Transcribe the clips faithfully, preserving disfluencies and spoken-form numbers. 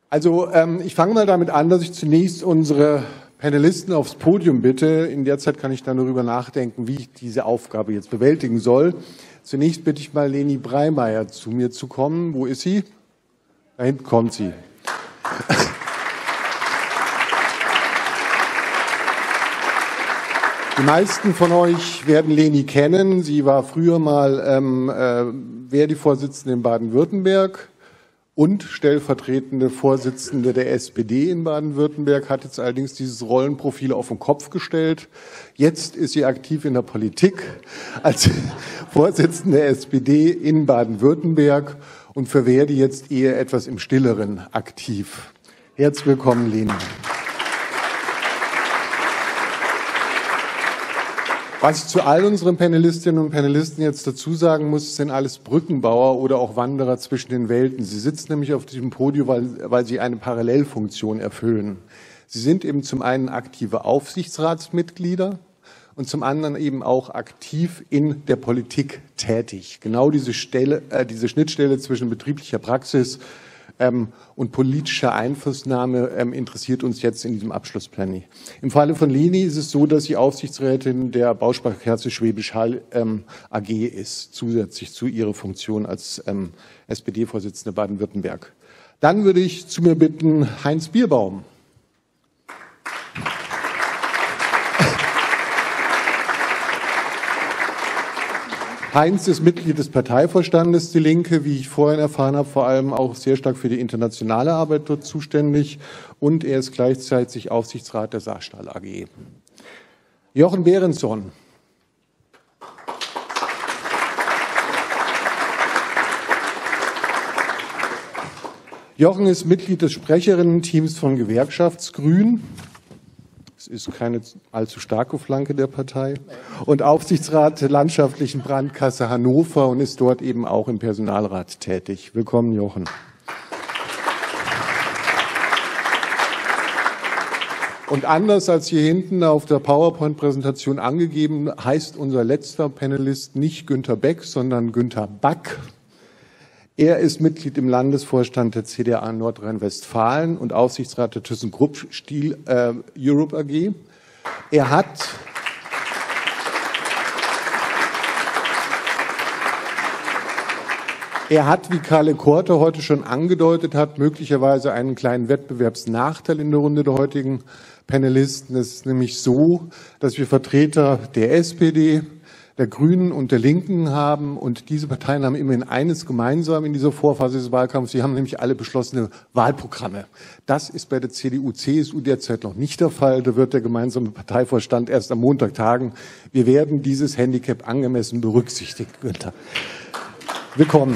Also ähm, ich fange mal damit an, dass ich zunächst unsere Panelisten aufs Podium bitte. In der Zeit kann ich dann darüber nachdenken, wie ich diese Aufgabe jetzt bewältigen soll. Zunächst bitte ich mal Leni Breimeyer zu mir zu kommen. Wo ist sie? Da hinten kommt sie. Die meisten von euch werden Leni kennen. Sie war früher mal ähm, äh, Verdi-Vorsitzende in Baden-Württemberg und stellvertretende Vorsitzende der S P D in Baden-Württemberg, hat jetzt allerdings dieses Rollenprofil auf den Kopf gestellt. Jetzt ist sie aktiv in der Politik als Vorsitzende der S P D in Baden-Württemberg und für Verdi jetzt eher etwas im Stilleren aktiv. Herzlich willkommen, Leni. Was ich zu all unseren Panelistinnen und Panelisten jetzt dazu sagen muss, sind alles Brückenbauer oder auch Wanderer zwischen den Welten. Sie sitzen nämlich auf diesem Podium, weil, weil sie eine Parallelfunktion erfüllen. Sie sind eben zum einen aktive Aufsichtsratsmitglieder und zum anderen eben auch aktiv in der Politik tätig. Genau diese Stelle, äh, diese Schnittstelle zwischen betrieblicher Praxis Ähm, und politische Einflussnahme ähm, interessiert uns jetzt in diesem Abschlussplenum. Im Falle von Leni ist es so, dass sie Aufsichtsrätin der Bausparkasse Schwäbisch Hall ähm, A G ist, zusätzlich zu ihrer Funktion als ähm, S P D-Vorsitzende Baden-Württemberg. Dann würde ich zu mir bitten Heinz Bierbaum. Heinz ist Mitglied des Parteivorstandes Die Linke, wie ich vorhin erfahren habe, vor allem auch sehr stark für die internationale Arbeit dort zuständig und er ist gleichzeitig Aufsichtsrat der Saarstahl A G. Jochen Behrensson. Jochen ist Mitglied des Sprecherinnen-Teams von Gewerkschaftsgrün. Es ist keine allzu starke Flanke der Partei. Und Aufsichtsrat der Landschaftlichen Brandkasse Hannover und ist dort eben auch im Personalrat tätig. Willkommen, Jochen. Und anders als hier hinten auf der PowerPoint-Präsentation angegeben, heißt unser letzter Panelist nicht Günter Beck, sondern Günter Back. Er ist Mitglied im Landesvorstand der C D A Nordrhein-Westfalen und Aufsichtsrat der ThyssenKrupp Steel äh, Europe A G. Er hat Er hat, wie Kalle Korte heute schon angedeutet hat, möglicherweise einen kleinen Wettbewerbsnachteil in der Runde der heutigen Panelisten. Es ist nämlich so, dass wir Vertreter der S P D, der Grünen und der Linken haben und diese Parteien haben immerhin eines gemeinsam in dieser Vorphase des Wahlkampfs. Sie haben nämlich alle beschlossene Wahlprogramme. Das ist bei der C D U C S U derzeit noch nicht der Fall. Da wird der gemeinsame Parteivorstand erst am Montag tagen. Wir werden dieses Handicap angemessen berücksichtigen, Günther. Willkommen.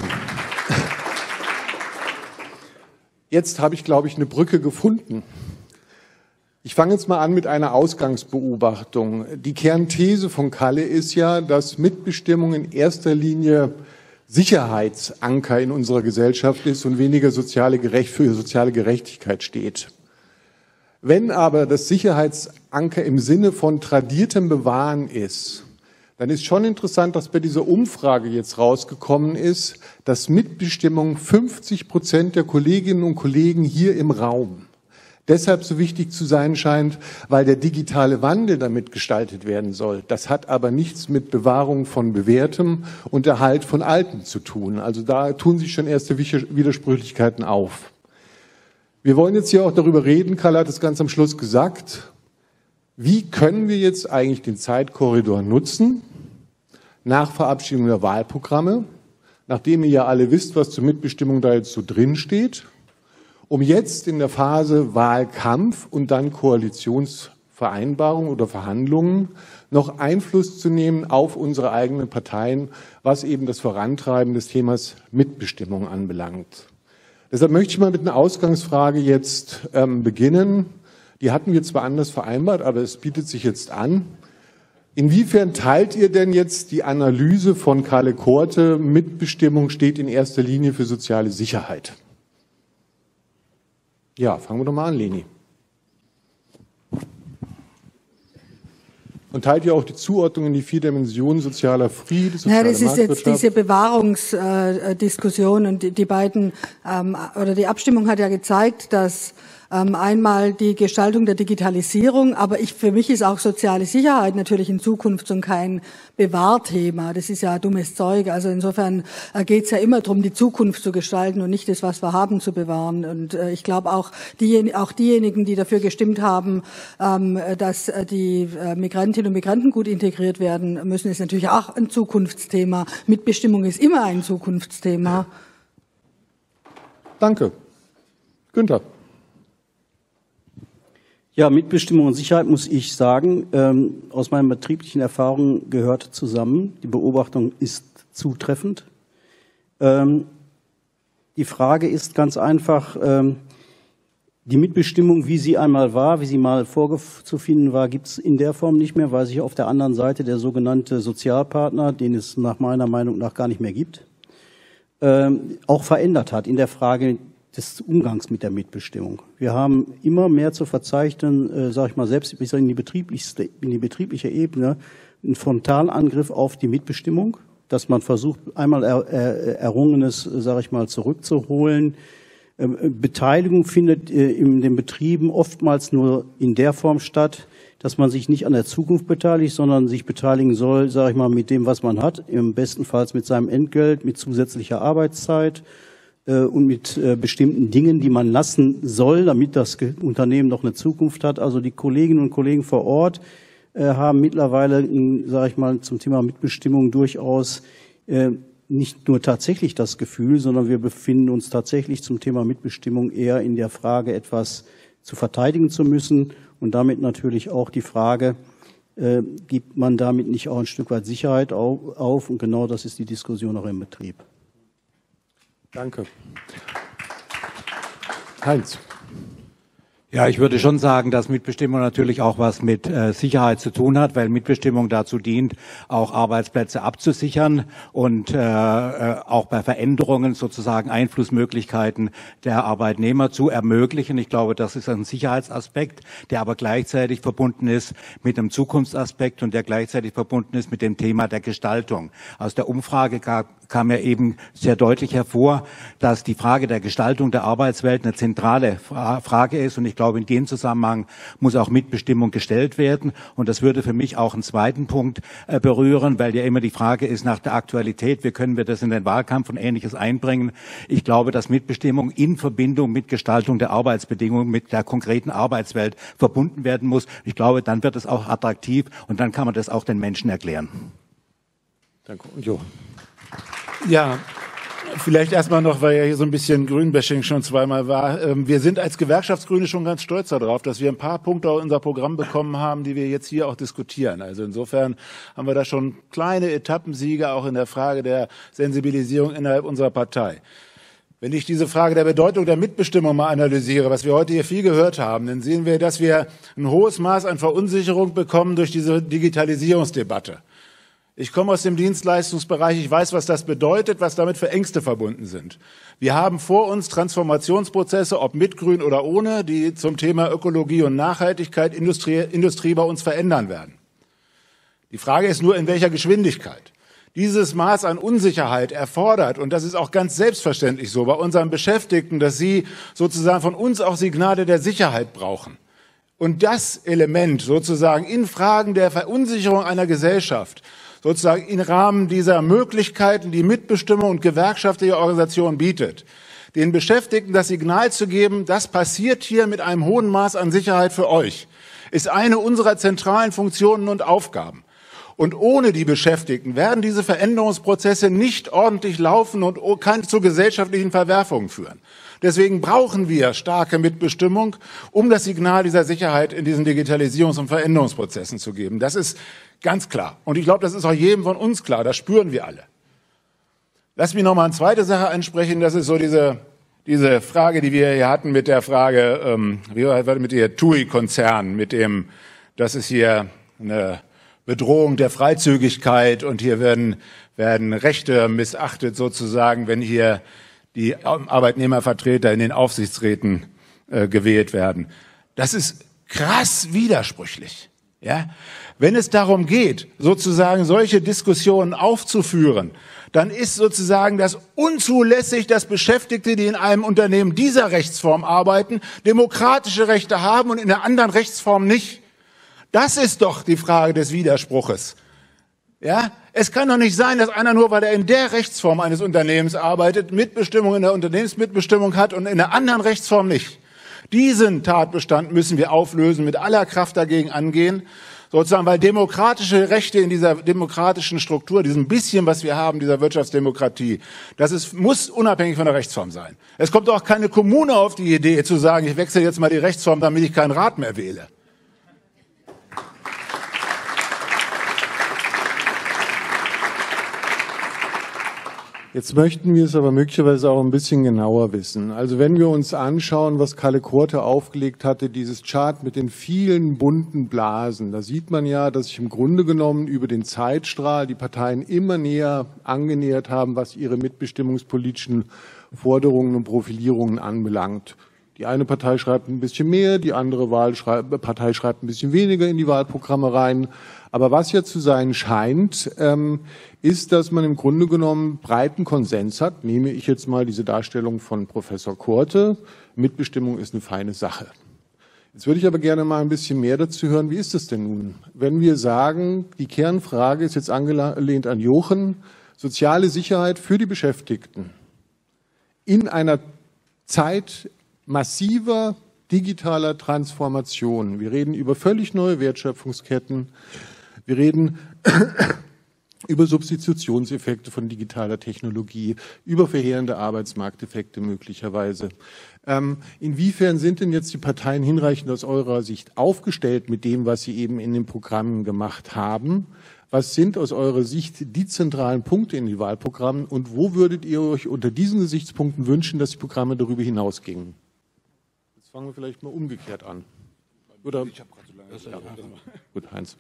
Jetzt habe ich, glaube ich, eine Brücke gefunden. Ich fange jetzt mal an mit einer Ausgangsbeobachtung. Die Kernthese von Kalle ist ja, dass Mitbestimmung in erster Linie Sicherheitsanker in unserer Gesellschaft ist und weniger soziale Gerecht für soziale Gerechtigkeit steht. Wenn aber das Sicherheitsanker im Sinne von tradiertem Bewahren ist, dann ist schon interessant, dass bei dieser Umfrage jetzt rausgekommen ist, dass Mitbestimmung fünfzig Prozent der Kolleginnen und Kollegen hier im Raum deshalb so wichtig zu sein scheint, weil der digitale Wandel damit gestaltet werden soll. Das hat aber nichts mit Bewahrung von Bewährtem und Erhalt von Altem zu tun. Also da tun sich schon erste Widersprüchlichkeiten auf. Wir wollen jetzt hier auch darüber reden, Karl hat es ganz am Schluss gesagt, wie können wir jetzt eigentlich den Zeitkorridor nutzen, nach Verabschiedung der Wahlprogramme, nachdem ihr ja alle wisst, was zur Mitbestimmung da jetzt so drin steht, um jetzt in der Phase Wahlkampf und dann Koalitionsvereinbarung oder Verhandlungen noch Einfluss zu nehmen auf unsere eigenen Parteien, was eben das Vorantreiben des Themas Mitbestimmung anbelangt. Deshalb möchte ich mal mit einer Ausgangsfrage jetzt ähm, beginnen. Die hatten wir zwar anders vereinbart, aber es bietet sich jetzt an. Inwiefern teilt ihr denn jetzt die Analyse von Kalle Korte, Mitbestimmung steht in erster Linie für soziale Sicherheit? Ja, fangen wir doch mal an, Leni. Und teilt ihr auch die Zuordnung in die vier Dimensionen sozialer Friede, soziale Ja, das ist jetzt Marktwirtschaft? diese Bewahrungsdiskussion, und die, die beiden, ähm, oder die Abstimmung hat ja gezeigt, dass ähm, einmal die Gestaltung der Digitalisierung, aber ich, für mich ist auch soziale Sicherheit natürlich in Zukunft so kein Bewahrthema. Das ist ja dummes Zeug. Also insofern äh, geht es ja immer darum, die Zukunft zu gestalten und nicht das, was wir haben, zu bewahren. Und äh, ich glaube auch, die, auch diejenigen, die dafür gestimmt haben, ähm, dass äh, die äh, Migrantinnen und Migranten gut integriert werden müssen, ist natürlich auch ein Zukunftsthema. Mitbestimmung ist immer ein Zukunftsthema. Danke. Günther. Ja, Mitbestimmung und Sicherheit, muss ich sagen, ähm, aus meinen betrieblichen Erfahrungen gehört zusammen. Die Beobachtung ist zutreffend. Ähm, die Frage ist ganz einfach, ähm, die Mitbestimmung, wie sie einmal war, wie sie mal vorzufinden war, gibt es in der Form nicht mehr, weil sich auf der anderen Seite der sogenannte Sozialpartner, den es nach meiner Meinung nach gar nicht mehr gibt, ähm, auch verändert hat in der Frage des Umgangs mit der Mitbestimmung. Wir haben immer mehr zu verzeichnen, äh, sage ich mal, selbst bis in die betriebliche, in die betriebliche Ebene, einen Frontalangriff auf die Mitbestimmung, dass man versucht, einmal er, er, Errungenes, sage ich mal, zurückzuholen. Ähm, Beteiligung findet äh, in den Betrieben oftmals nur in der Form statt, dass man sich nicht an der Zukunft beteiligt, sondern sich beteiligen soll, sage ich mal, mit dem, was man hat, im bestenfalls mit seinem Entgelt, mit zusätzlicher Arbeitszeit und mit äh, bestimmten Dingen, die man lassen soll, damit das Unternehmen noch eine Zukunft hat. Also die Kolleginnen und Kollegen vor Ort äh, haben mittlerweile, sage ich mal, zum Thema Mitbestimmung durchaus äh, nicht nur tatsächlich das Gefühl, sondern wir befinden uns tatsächlich zum Thema Mitbestimmung eher in der Frage, etwas zu verteidigen zu müssen, und damit natürlich auch die Frage, äh, gibt man damit nicht auch ein Stück weit Sicherheit auf, auf? Und genau das ist die Diskussion auch im Betrieb. Danke. Heinz. Ja, ich würde schon sagen, dass Mitbestimmung natürlich auch was mit äh, Sicherheit zu tun hat, weil Mitbestimmung dazu dient, auch Arbeitsplätze abzusichern und äh, äh, auch bei Veränderungen sozusagen Einflussmöglichkeiten der Arbeitnehmer zu ermöglichen. Ich glaube, das ist ein Sicherheitsaspekt, der aber gleichzeitig verbunden ist mit einem Zukunftsaspekt und der gleichzeitig verbunden ist mit dem Thema der Gestaltung. Aus der Umfrage gab, kam ja eben sehr deutlich hervor, dass die Frage der Gestaltung der Arbeitswelt eine zentrale Fra- Frage ist, und ich glaube, Ich glaube, in dem Zusammenhang muss auch Mitbestimmung gestellt werden. Und das würde für mich auch einen zweiten Punkt äh, berühren, weil ja immer die Frage ist nach der Aktualität, wie können wir das in den Wahlkampf und Ähnliches einbringen. Ich glaube, dass Mitbestimmung in Verbindung mit Gestaltung der Arbeitsbedingungen, mit der konkreten Arbeitswelt verbunden werden muss. Ich glaube, dann wird es auch attraktiv und dann kann man das auch den Menschen erklären. Danke. Und Jo. Ja. Vielleicht erstmal noch, weil ja hier so ein bisschen Grünbashing schon zweimal war. Wir sind als Gewerkschaftsgrüne schon ganz stolz darauf, dass wir ein paar Punkte in unser Programm bekommen haben, die wir jetzt hier auch diskutieren. Also insofern haben wir da schon kleine Etappensiege auch in der Frage der Sensibilisierung innerhalb unserer Partei. Wenn ich diese Frage der Bedeutung der Mitbestimmung mal analysiere, was wir heute hier viel gehört haben, dann sehen wir, dass wir ein hohes Maß an Verunsicherung bekommen durch diese Digitalisierungsdebatte. Ich komme aus dem Dienstleistungsbereich, ich weiß, was das bedeutet, was damit für Ängste verbunden sind. Wir haben vor uns Transformationsprozesse, ob mit Grün oder ohne, die zum Thema Ökologie und Nachhaltigkeit Industrie, Industrie bei uns verändern werden. Die Frage ist nur, in welcher Geschwindigkeit. Dieses Maß an Unsicherheit erfordert, und das ist auch ganz selbstverständlich so bei unseren Beschäftigten, dass sie sozusagen von uns auch Signale der Sicherheit brauchen. Und das Element sozusagen in Fragen der Verunsicherung einer Gesellschaft, sozusagen im Rahmen dieser Möglichkeiten, die Mitbestimmung und gewerkschaftliche Organisation bietet, den Beschäftigten das Signal zu geben, das passiert hier mit einem hohen Maß an Sicherheit für euch, ist eine unserer zentralen Funktionen und Aufgaben. Und ohne die Beschäftigten werden diese Veränderungsprozesse nicht ordentlich laufen und kann zu gesellschaftlichen Verwerfungen führen. Deswegen brauchen wir starke Mitbestimmung, um das Signal dieser Sicherheit in diesen Digitalisierungs- und Veränderungsprozessen zu geben. Das ist ganz klar. Und ich glaube, das ist auch jedem von uns klar. Das spüren wir alle. Lass mich noch mal eine zweite Sache ansprechen. Das ist so diese, diese Frage, die wir hier hatten mit der Frage, ähm, wie war das mit der T U I-Konzern, mit dem, das ist hier eine Bedrohung der Freizügigkeit und hier werden, werden Rechte missachtet sozusagen, wenn hier die Arbeitnehmervertreter in den Aufsichtsräten äh, gewählt werden. Das ist krass widersprüchlich. Ja? Wenn es darum geht, sozusagen solche Diskussionen aufzuführen, dann ist sozusagen das unzulässig, dass Beschäftigte, die in einem Unternehmen dieser Rechtsform arbeiten, demokratische Rechte haben und in einer anderen Rechtsform nicht. Das ist doch die Frage des Widerspruches. Ja? Es kann doch nicht sein, dass einer nur, weil er in der Rechtsform eines Unternehmens arbeitet, Mitbestimmung in der Unternehmensmitbestimmung hat und in einer anderen Rechtsform nicht. Diesen Tatbestand müssen wir auflösen, mit aller Kraft dagegen angehen. Sozusagen, weil demokratische Rechte in dieser demokratischen Struktur, diesem bisschen, was wir haben, dieser Wirtschaftsdemokratie, das ist, muss unabhängig von der Rechtsform sein. Es kommt auch keine Kommune auf die Idee zu sagen, ich wechsle jetzt mal die Rechtsform, damit ich keinen Rat mehr wähle. Jetzt möchten wir es aber möglicherweise auch ein bisschen genauer wissen. Also wenn wir uns anschauen, was Kalle Korte aufgelegt hatte, dieses Chart mit den vielen bunten Blasen, da sieht man ja, dass sich im Grunde genommen über den Zeitstrahl die Parteien immer näher angenähert haben, was ihre mitbestimmungspolitischen Forderungen und Profilierungen anbelangt. Die eine Partei schreibt ein bisschen mehr, die andere Wahlschrei- Partei schreibt ein bisschen weniger in die Wahlprogramme rein. Aber was ja zu sein scheint, ähm, ist, dass man im Grunde genommen breiten Konsens hat. Nehme ich jetzt mal diese Darstellung von Professor Korte. Mitbestimmung ist eine feine Sache. Jetzt würde ich aber gerne mal ein bisschen mehr dazu hören. Wie ist es denn nun, wenn wir sagen, die Kernfrage ist jetzt angelehnt an Jochen, soziale Sicherheit für die Beschäftigten in einer Zeit massiver digitaler Transformation. Wir reden über völlig neue Wertschöpfungsketten. Wir reden über Substitutionseffekte von digitaler Technologie, über verheerende Arbeitsmarkteffekte möglicherweise. Ähm, inwiefern sind denn jetzt die Parteien hinreichend aus eurer Sicht aufgestellt mit dem, was sie eben in den Programmen gemacht haben? Was sind aus eurer Sicht die zentralen Punkte in den Wahlprogrammen und wo würdet ihr euch unter diesen Gesichtspunkten wünschen, dass die Programme darüber hinausgingen? Jetzt fangen wir vielleicht mal umgekehrt an. Oder? Ich habe gerade so lange. Ja. Gut, Heinz.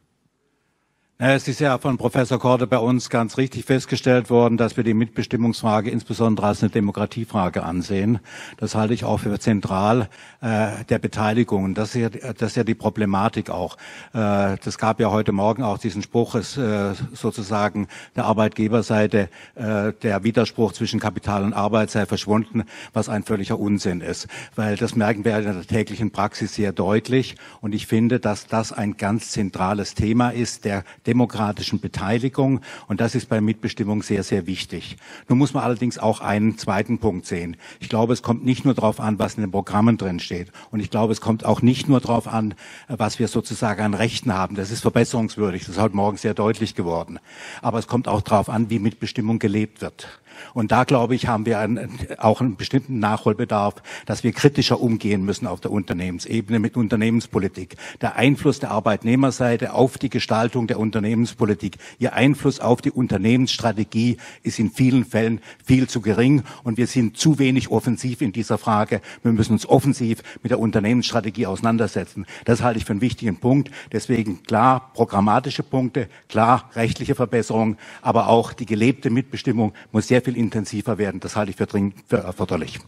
Es ist ja von Professor Korte bei uns ganz richtig festgestellt worden, dass wir die Mitbestimmungsfrage insbesondere als eine Demokratiefrage ansehen. Das halte ich auch für zentral äh, der Beteiligung. Das ist, ja, das ist ja die Problematik auch. Äh, das gab ja heute Morgen auch diesen Spruch, es, äh, sozusagen der Arbeitgeberseite, äh, der Widerspruch zwischen Kapital und Arbeit sei verschwunden, was ein völliger Unsinn ist. Weil das merken wir in der täglichen Praxis sehr deutlich. Und ich finde, dass das ein ganz zentrales Thema ist, der demokratischen Beteiligung, und das ist bei Mitbestimmung sehr, sehr wichtig. Nun muss man allerdings auch einen zweiten Punkt sehen. Ich glaube, es kommt nicht nur darauf an, was in den Programmen drin steht, und ich glaube, es kommt auch nicht nur darauf an, was wir sozusagen an Rechten haben. Das ist verbesserungswürdig, das ist heute Morgen sehr deutlich geworden. Aber es kommt auch darauf an, wie Mitbestimmung gelebt wird. Und da, glaube ich, haben wir einen, auch einen bestimmten Nachholbedarf, dass wir kritischer umgehen müssen auf der Unternehmensebene mit Unternehmenspolitik. Der Einfluss der Arbeitnehmerseite auf die Gestaltung der Unternehmenspolitik, ihr Einfluss auf die Unternehmensstrategie ist in vielen Fällen viel zu gering, und wir sind zu wenig offensiv in dieser Frage. Wir müssen uns offensiv mit der Unternehmensstrategie auseinandersetzen. Das halte ich für einen wichtigen Punkt. Deswegen klar programmatische Punkte, klar rechtliche Verbesserungen, aber auch die gelebte Mitbestimmung muss sehr viel intensiver werden. Das halte ich für dringend für erforderlich.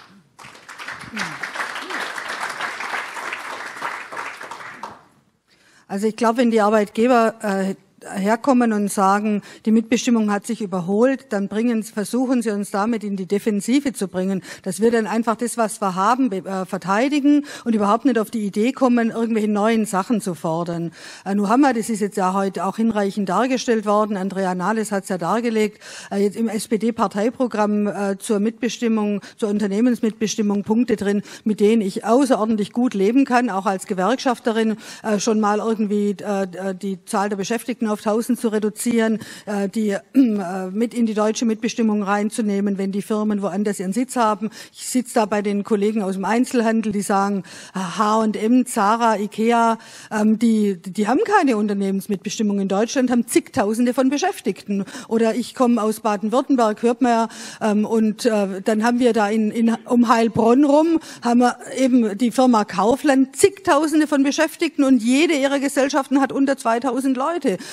Also ich glaube, wenn die Arbeitgeber äh, herkommen und sagen, die Mitbestimmung hat sich überholt, dann bringen, versuchen sie uns damit in die Defensive zu bringen, dass wir dann einfach das, was wir haben, äh, verteidigen und überhaupt nicht auf die Idee kommen, irgendwelche neuen Sachen zu fordern. Äh, nun haben wir, das ist jetzt ja heute auch hinreichend dargestellt worden, Andrea Nahles hat es ja dargelegt, äh, jetzt im S P D-Parteiprogramm äh, zur Mitbestimmung, zur Unternehmensmitbestimmung Punkte drin, mit denen ich außerordentlich gut leben kann, auch als Gewerkschafterin äh, schon mal irgendwie äh, die Zahl der Beschäftigten auf tausend zu reduzieren, äh, die äh, mit in die deutsche Mitbestimmung reinzunehmen, wenn die Firmen woanders ihren Sitz haben. Ich sitze da bei den Kollegen aus dem Einzelhandel, die sagen, H und M, Zara, Ikea, ähm, die, die haben keine Unternehmensmitbestimmung in Deutschland, haben zigtausende von Beschäftigten. Oder ich komme aus Baden-Württemberg, hört man ja, ähm, und äh, dann haben wir da in, in, um Heilbronn rum, haben wir eben die Firma Kaufland, zigtausende von Beschäftigten, und jede ihrer Gesellschaften hat unter zweitausend Leute.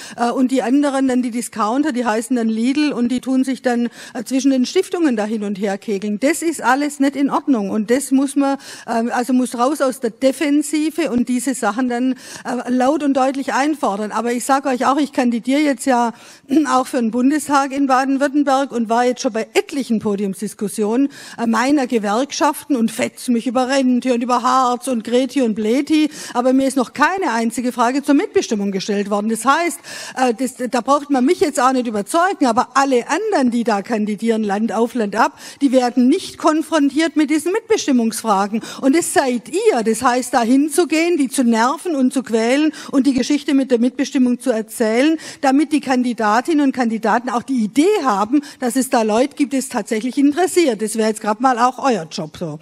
äh, und die anderen dann die Discounter, die heißen dann Lidl und die tun sich dann äh, zwischen den Stiftungen da hin und her kegeln. Das ist alles nicht in Ordnung und das muss man, äh, also muss raus aus der Defensive und diese Sachen dann äh, laut und deutlich einfordern. Aber ich sage euch auch, ich kandidiere jetzt ja auch für den Bundestag in Baden-Württemberg und war jetzt schon bei etlichen Podiumsdiskussionen äh, meiner Gewerkschaften und fetz mich über Rente und über Harz und Greti und Bleti, aber mir ist noch keine einzige Frage zur Mitbestimmung gestellt worden. Das heißt, äh, das, da braucht man mich jetzt auch nicht überzeugen, aber alle anderen, die da kandidieren, Land auf, Land ab, die werden nicht konfrontiert mit diesen Mitbestimmungsfragen. Und das seid ihr. Das heißt, da hinzugehen, die zu nerven und zu quälen und die Geschichte mit der Mitbestimmung zu erzählen, damit die Kandidatinnen und Kandidaten auch die Idee haben, dass es da Leute gibt, die es tatsächlich interessiert. Das wäre jetzt gerade mal auch euer Job so.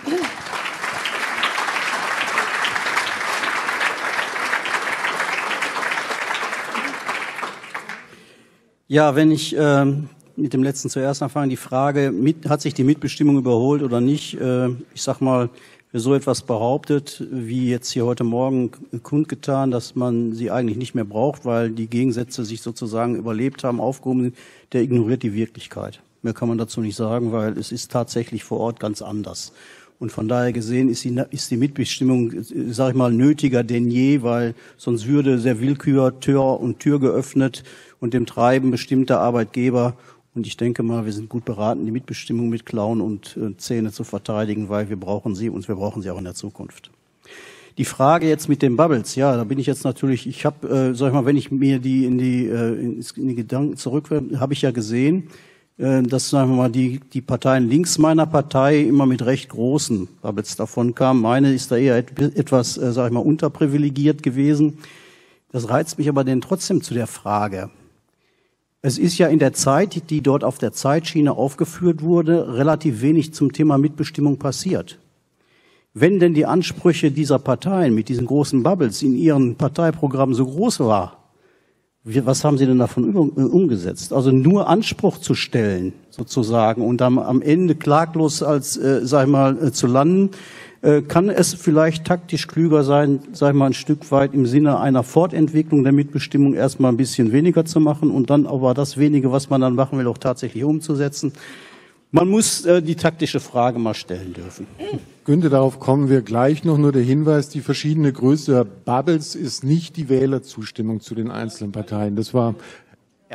Ja, wenn ich ähm, mit dem letzten zuerst anfange, die Frage, mit, hat sich die Mitbestimmung überholt oder nicht? Äh, ich sag mal, wer so etwas behauptet, wie jetzt hier heute Morgen kundgetan, dass man sie eigentlich nicht mehr braucht, weil die Gegensätze sich sozusagen überlebt haben, aufgehoben sind, der ignoriert die Wirklichkeit. Mehr kann man dazu nicht sagen, weil es ist tatsächlich vor Ort ganz anders. Und von daher gesehen ist die, ist die Mitbestimmung, sage ich mal, nötiger denn je, weil sonst würde sehr Willkür Tür und Tür geöffnet und dem Treiben bestimmter Arbeitgeber. Und ich denke mal, wir sind gut beraten, die Mitbestimmung mit Klauen und äh, Zähne zu verteidigen, weil wir brauchen sie und wir brauchen sie auch in der Zukunft. Die Frage jetzt mit den Bubbles, ja, da bin ich jetzt natürlich, ich habe, äh, sag ich mal, wenn ich mir die in die, äh, in die Gedanken zurückwerfe, habe ich ja gesehen, dass, sagen wir mal, die, die Parteien links meiner Partei immer mit recht großen Bubbles davon kamen. Meine ist da eher etwas, äh, sage ich mal, unterprivilegiert gewesen. Das reizt mich aber denn trotzdem zu der Frage. Es ist ja in der Zeit, die dort auf der Zeitschiene aufgeführt wurde, relativ wenig zum Thema Mitbestimmung passiert. Wenn denn die Ansprüche dieser Parteien mit diesen großen Bubbles in ihren Parteiprogrammen so groß war, was haben Sie denn davon umgesetzt? Also nur Anspruch zu stellen, sozusagen, und dann am Ende klaglos als, äh, sag ich mal, äh, zu landen, äh, kann es vielleicht taktisch klüger sein, sag ich mal, ein Stück weit im Sinne einer Fortentwicklung der Mitbestimmung erstmal ein bisschen weniger zu machen und dann aber das wenige, was man dann machen will, auch tatsächlich umzusetzen. Man muss äh, die taktische Frage mal stellen dürfen. Günther, darauf kommen wir gleich noch. Nur der Hinweis, die verschiedene Größe der Bubbles ist nicht die Wählerzustimmung zu den einzelnen Parteien. Das war... Ja,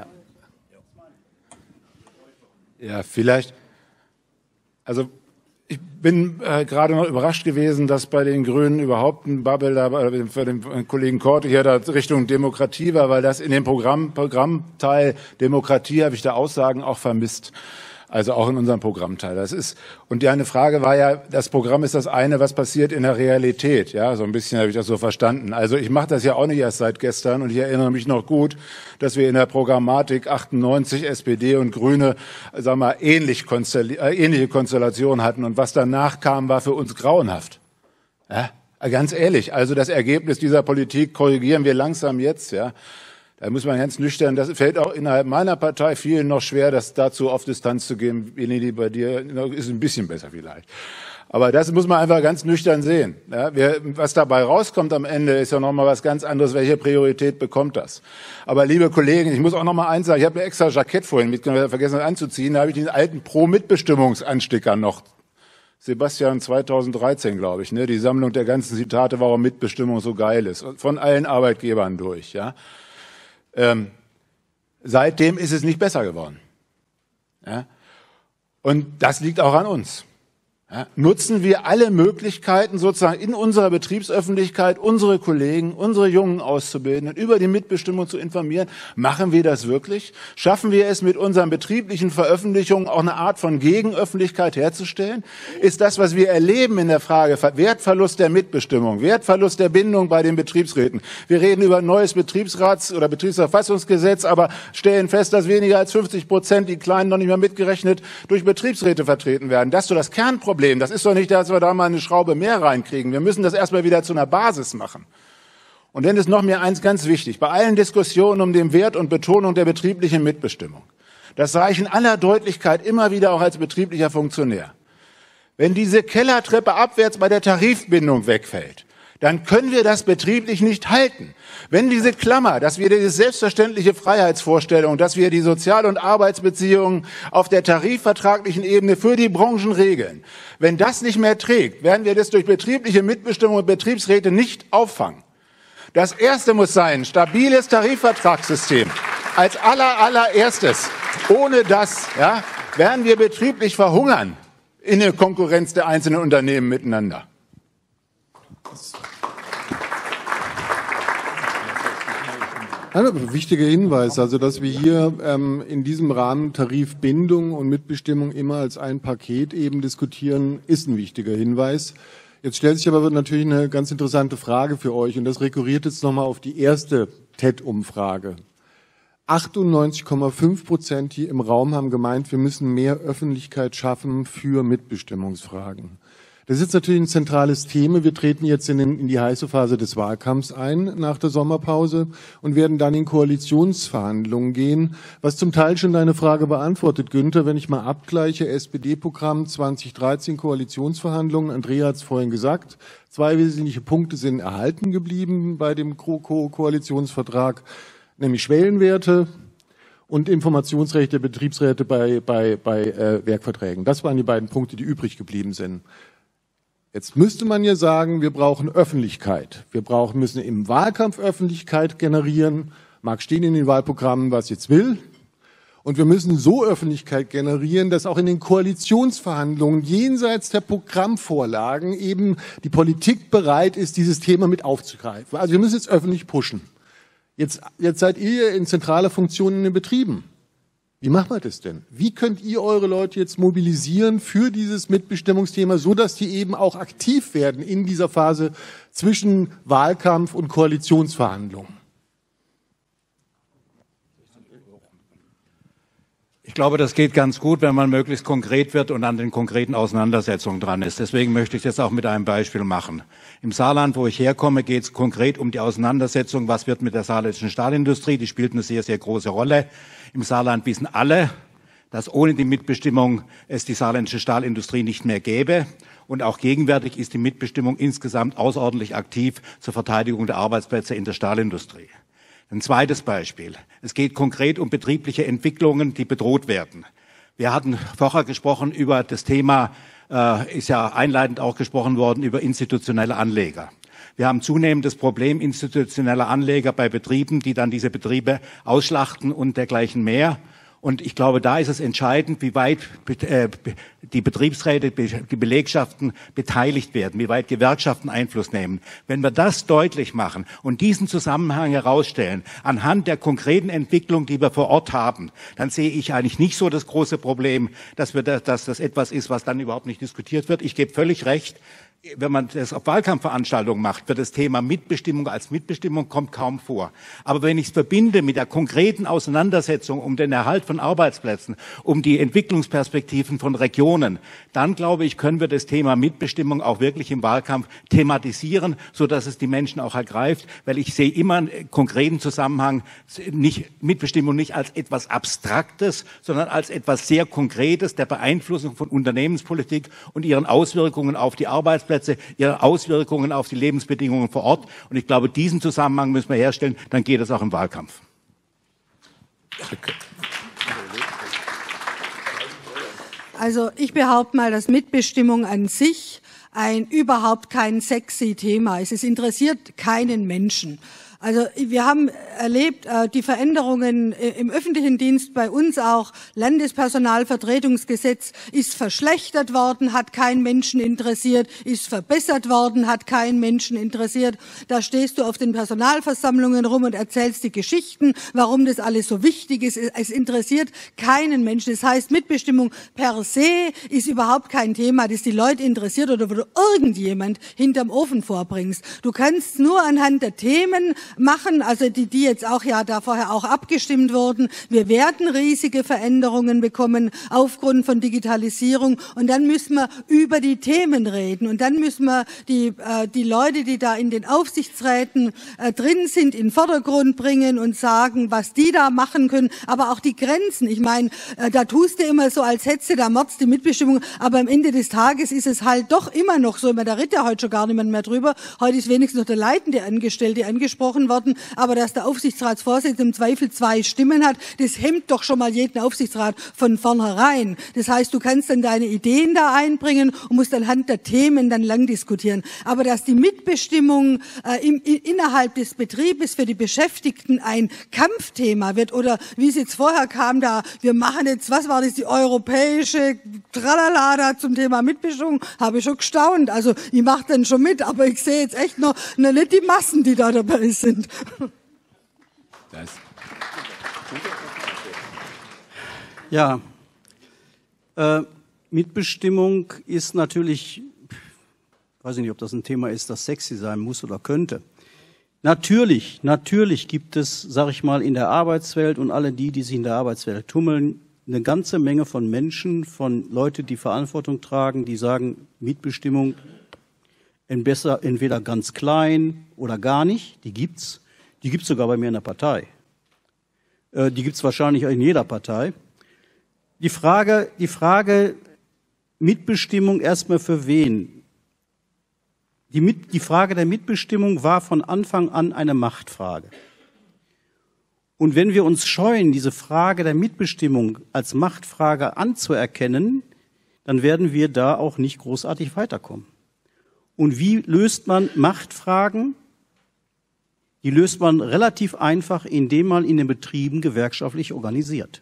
ja vielleicht... Also ich bin äh, gerade noch überrascht gewesen, dass bei den Grünen überhaupt ein Bubble da, äh, für den Kollegen Korte hier da Richtung Demokratie war, weil das in dem Programm, Programmteil Demokratie habe ich da Aussagen auch vermisst. Also auch in unserem Programmteil. Das ist, und die eine Frage war ja, das Programm ist das eine, was passiert in der Realität. Ja, so ein bisschen habe ich das so verstanden. Also ich mache das ja auch nicht erst seit gestern und ich erinnere mich noch gut, dass wir in der Programmatik achtundneunzig S P D und Grüne, sagen wir mal, ähnlich konstelli- äh, ähnliche Konstellationen hatten und was danach kam, war für uns grauenhaft. Ja, ganz ehrlich, also das Ergebnis dieser Politik korrigieren wir langsam jetzt, ja. Da muss man ganz nüchtern, das fällt auch innerhalb meiner Partei vielen noch schwer, das dazu auf Distanz zu gehen. Benedi, bei dir ist ein bisschen besser vielleicht. Aber das muss man einfach ganz nüchtern sehen. Ja, wer, was dabei rauskommt am Ende, ist ja nochmal was ganz anderes. Welche Priorität bekommt das? Aber liebe Kollegen, ich muss auch nochmal eins sagen. Ich habe ein extra Jackett vorhin mit vergessen anzuziehen. Da habe ich den alten Pro-Mitbestimmungsansticker noch. Sebastian zweitausenddreizehn, glaube ich, ne? Die Sammlung der ganzen Zitate, warum Mitbestimmung so geil ist. Von allen Arbeitgebern durch, ja. Ähm, seitdem ist es nicht besser geworden. Ja? Und das liegt auch an uns. Ja? Nutzen wir alle Möglichkeiten sozusagen in unserer Betriebsöffentlichkeit, unsere Kollegen, unsere jungen Auszubildenden über die Mitbestimmung zu informieren. Machen wir das wirklich? Schaffen wir es mit unseren betrieblichen Veröffentlichungen auch eine Art von Gegenöffentlichkeit herzustellen? Ist das, was wir erleben in der Frage Wertverlust der Mitbestimmung, Wertverlust der Bindung bei den Betriebsräten? Wir reden über ein neues Betriebsrats- oder Betriebsverfassungsgesetz, aber stellen fest, dass weniger als fünfzig Prozent, die Kleinen noch nicht mehr mitgerechnet, durch Betriebsräte vertreten werden. Das ist so das Kernproblem. Das ist doch nicht, dass wir da mal eine Schraube mehr reinkriegen. Wir müssen das erstmal wieder zu einer Basis machen. Und dann ist noch mir eins ganz wichtig. Bei allen Diskussionen um den Wert und Betonung der betrieblichen Mitbestimmung. Das sage ich in aller Deutlichkeit immer wieder auch als betrieblicher Funktionär. Wenn diese Kellertreppe abwärts bei der Tarifbindung wegfällt, dann können wir das betrieblich nicht halten. Wenn diese Klammer, dass wir diese selbstverständliche Freiheitsvorstellung, dass wir die Sozial- und Arbeitsbeziehungen auf der tarifvertraglichen Ebene für die Branchen regeln, wenn das nicht mehr trägt, werden wir das durch betriebliche Mitbestimmung und Betriebsräte nicht auffangen. Das Erste muss sein, stabiles Tarifvertragssystem. Als aller, allererstes. Ohne das, ja, werden wir betrieblich verhungern in der Konkurrenz der einzelnen Unternehmen miteinander. Ein wichtiger Hinweis, also dass wir hier ähm, in diesem Rahmen Tarifbindung und Mitbestimmung immer als ein Paket eben diskutieren, ist ein wichtiger Hinweis. Jetzt stellt sich aber natürlich eine ganz interessante Frage für euch und das rekurriert jetzt nochmal auf die erste T E D-Umfrage. achtundneunzig Komma fünf Prozent hier im Raum haben gemeint, wir müssen mehr Öffentlichkeit schaffen für Mitbestimmungsfragen. Das ist jetzt natürlich ein zentrales Thema. Wir treten jetzt in, den, in die heiße Phase des Wahlkampfs ein nach der Sommerpause und werden dann in Koalitionsverhandlungen gehen, was zum Teil schon deine Frage beantwortet, Günther. Wenn ich mal abgleiche, S P D-Programm zwanzig dreizehn Koalitionsverhandlungen, Andrea hat es vorhin gesagt, zwei wesentliche Punkte sind erhalten geblieben bei dem Ko-Koalitionsvertrag, nämlich Schwellenwerte und Informationsrechte der Betriebsräte bei, bei, bei äh, Werkverträgen. Das waren die beiden Punkte, die übrig geblieben sind. Jetzt müsste man ja sagen, wir brauchen Öffentlichkeit. Wir brauchen, müssen im Wahlkampf Öffentlichkeit generieren. Mag stehen in den Wahlprogrammen, was jetzt will. Und wir müssen so Öffentlichkeit generieren, dass auch in den Koalitionsverhandlungen jenseits der Programmvorlagen eben die Politik bereit ist, dieses Thema mit aufzugreifen. Also wir müssen jetzt öffentlich pushen. Jetzt, jetzt seid ihr in zentraler Funktion in den Betrieben. Wie macht man das denn? Wie könnt ihr eure Leute jetzt mobilisieren für dieses Mitbestimmungsthema, so dass die eben auch aktiv werden in dieser Phase zwischen Wahlkampf und Koalitionsverhandlungen? Ich glaube, das geht ganz gut, wenn man möglichst konkret wird und an den konkreten Auseinandersetzungen dran ist. Deswegen möchte ich das auch mit einem Beispiel machen. Im Saarland, wo ich herkomme, geht es konkret um die Auseinandersetzung, was wird mit der saarländischen Stahlindustrie. Die spielt eine sehr, sehr große Rolle. Im Saarland wissen alle, dass ohne die Mitbestimmung es die saarländische Stahlindustrie nicht mehr gäbe. Und auch gegenwärtig ist die Mitbestimmung insgesamt außerordentlich aktiv zur Verteidigung der Arbeitsplätze in der Stahlindustrie. Ein zweites Beispiel. Es geht konkret um betriebliche Entwicklungen, die bedroht werden. Wir hatten vorher gesprochen über das Thema, äh, ist ja einleitend auch gesprochen worden, über institutionelle Anleger. Wir haben zunehmend das Problem institutioneller Anleger bei Betrieben, die dann diese Betriebe ausschlachten und dergleichen mehr. Und ich glaube, da ist es entscheidend, wie weit die Betriebsräte, die Belegschaften beteiligt werden, wie weit Gewerkschaften Einfluss nehmen. Wenn wir das deutlich machen und diesen Zusammenhang herausstellen, anhand der konkreten Entwicklung, die wir vor Ort haben, dann sehe ich eigentlich nicht so das große Problem, dass, wir das, dass das etwas ist, was dann überhaupt nicht diskutiert wird. Ich gebe völlig recht. Wenn man das auf Wahlkampfveranstaltungen macht, wird das Thema Mitbestimmung als Mitbestimmung kommt kaum vor. Aber wenn ich es verbinde mit der konkreten Auseinandersetzung um den Erhalt von Arbeitsplätzen, um die Entwicklungsperspektiven von Regionen, dann glaube ich, können wir das Thema Mitbestimmung auch wirklich im Wahlkampf thematisieren, so dass es die Menschen auch ergreift, weil ich sehe immer einen konkreten Zusammenhang, nicht Mitbestimmung nicht als etwas Abstraktes, sondern als etwas sehr Konkretes der Beeinflussung von Unternehmenspolitik und ihren Auswirkungen auf die Arbeitsplätze, ihre Auswirkungen auf die Lebensbedingungen vor Ort. Und ich glaube, diesen Zusammenhang müssen wir herstellen, dann geht es auch im Wahlkampf. Also ich behaupte mal, dass Mitbestimmung an sich ein überhaupt kein sexy Thema ist. Es interessiert keinen Menschen. Also wir haben erlebt, die Veränderungen im öffentlichen Dienst bei uns auch. Landespersonalvertretungsgesetz ist verschlechtert worden, hat keinen Menschen interessiert, ist verbessert worden, hat keinen Menschen interessiert. Da stehst du auf den Personalversammlungen rum und erzählst die Geschichten, warum das alles so wichtig ist. Es interessiert keinen Menschen. Das heißt, Mitbestimmung per se ist überhaupt kein Thema, das die Leute interessiert oder wo du irgendjemand hinterm Ofen vorbringst. Du kannst nur anhand der Themen machen, also die, die jetzt auch ja da vorher auch abgestimmt wurden. Wir werden riesige Veränderungen bekommen aufgrund von Digitalisierung und dann müssen wir über die Themen reden und dann müssen wir die, äh, die Leute, die da in den Aufsichtsräten äh, drin sind, in den Vordergrund bringen und sagen, was die da machen können, aber auch die Grenzen. Ich meine, äh, da tust du immer so, als hättest du da März die Mitbestimmung, aber am Ende des Tages ist es halt doch immer noch so, da redet ja heute schon gar niemand mehr drüber, heute ist wenigstens noch der leitende Angestellte angesprochen worden, aber dass der Aufsichtsratsvorsitzende im Zweifel zwei Stimmen hat, das hemmt doch schon mal jeden Aufsichtsrat von vornherein. Das heißt, du kannst dann deine Ideen da einbringen und musst anhand der Themen dann lang diskutieren. Aber dass die Mitbestimmung äh, im, in, innerhalb des Betriebes für die Beschäftigten ein Kampfthema wird oder wie es jetzt vorher kam, da wir machen jetzt, was war das, die europäische Tralala da zum Thema Mitbestimmung, habe ich schon gestaunt. Also ich mache dann schon mit, aber ich sehe jetzt echt noch, noch nicht die Massen, die da dabei sind. Das. Ja, äh, Mitbestimmung ist natürlich, ich weiß nicht, ob das ein Thema ist, das sexy sein muss oder könnte. Natürlich, natürlich gibt es, sag ich mal, in der Arbeitswelt und alle die, die sich in der Arbeitswelt tummeln, eine ganze Menge von Menschen, von Leuten, die Verantwortung tragen, die sagen, Mitbestimmung besser entweder ganz klein oder gar nicht, die gibt's. Die gibt's sogar bei mir in der Partei. Äh, die gibt's wahrscheinlich in jeder Partei. Die Frage, die Frage Mitbestimmung erstmal für wen? Die, Mit, die Frage der Mitbestimmung war von Anfang an eine Machtfrage. Und wenn wir uns scheuen, diese Frage der Mitbestimmung als Machtfrage anzuerkennen, dann werden wir da auch nicht großartig weiterkommen. Und wie löst man Machtfragen? Die löst man relativ einfach, indem man in den Betrieben gewerkschaftlich organisiert.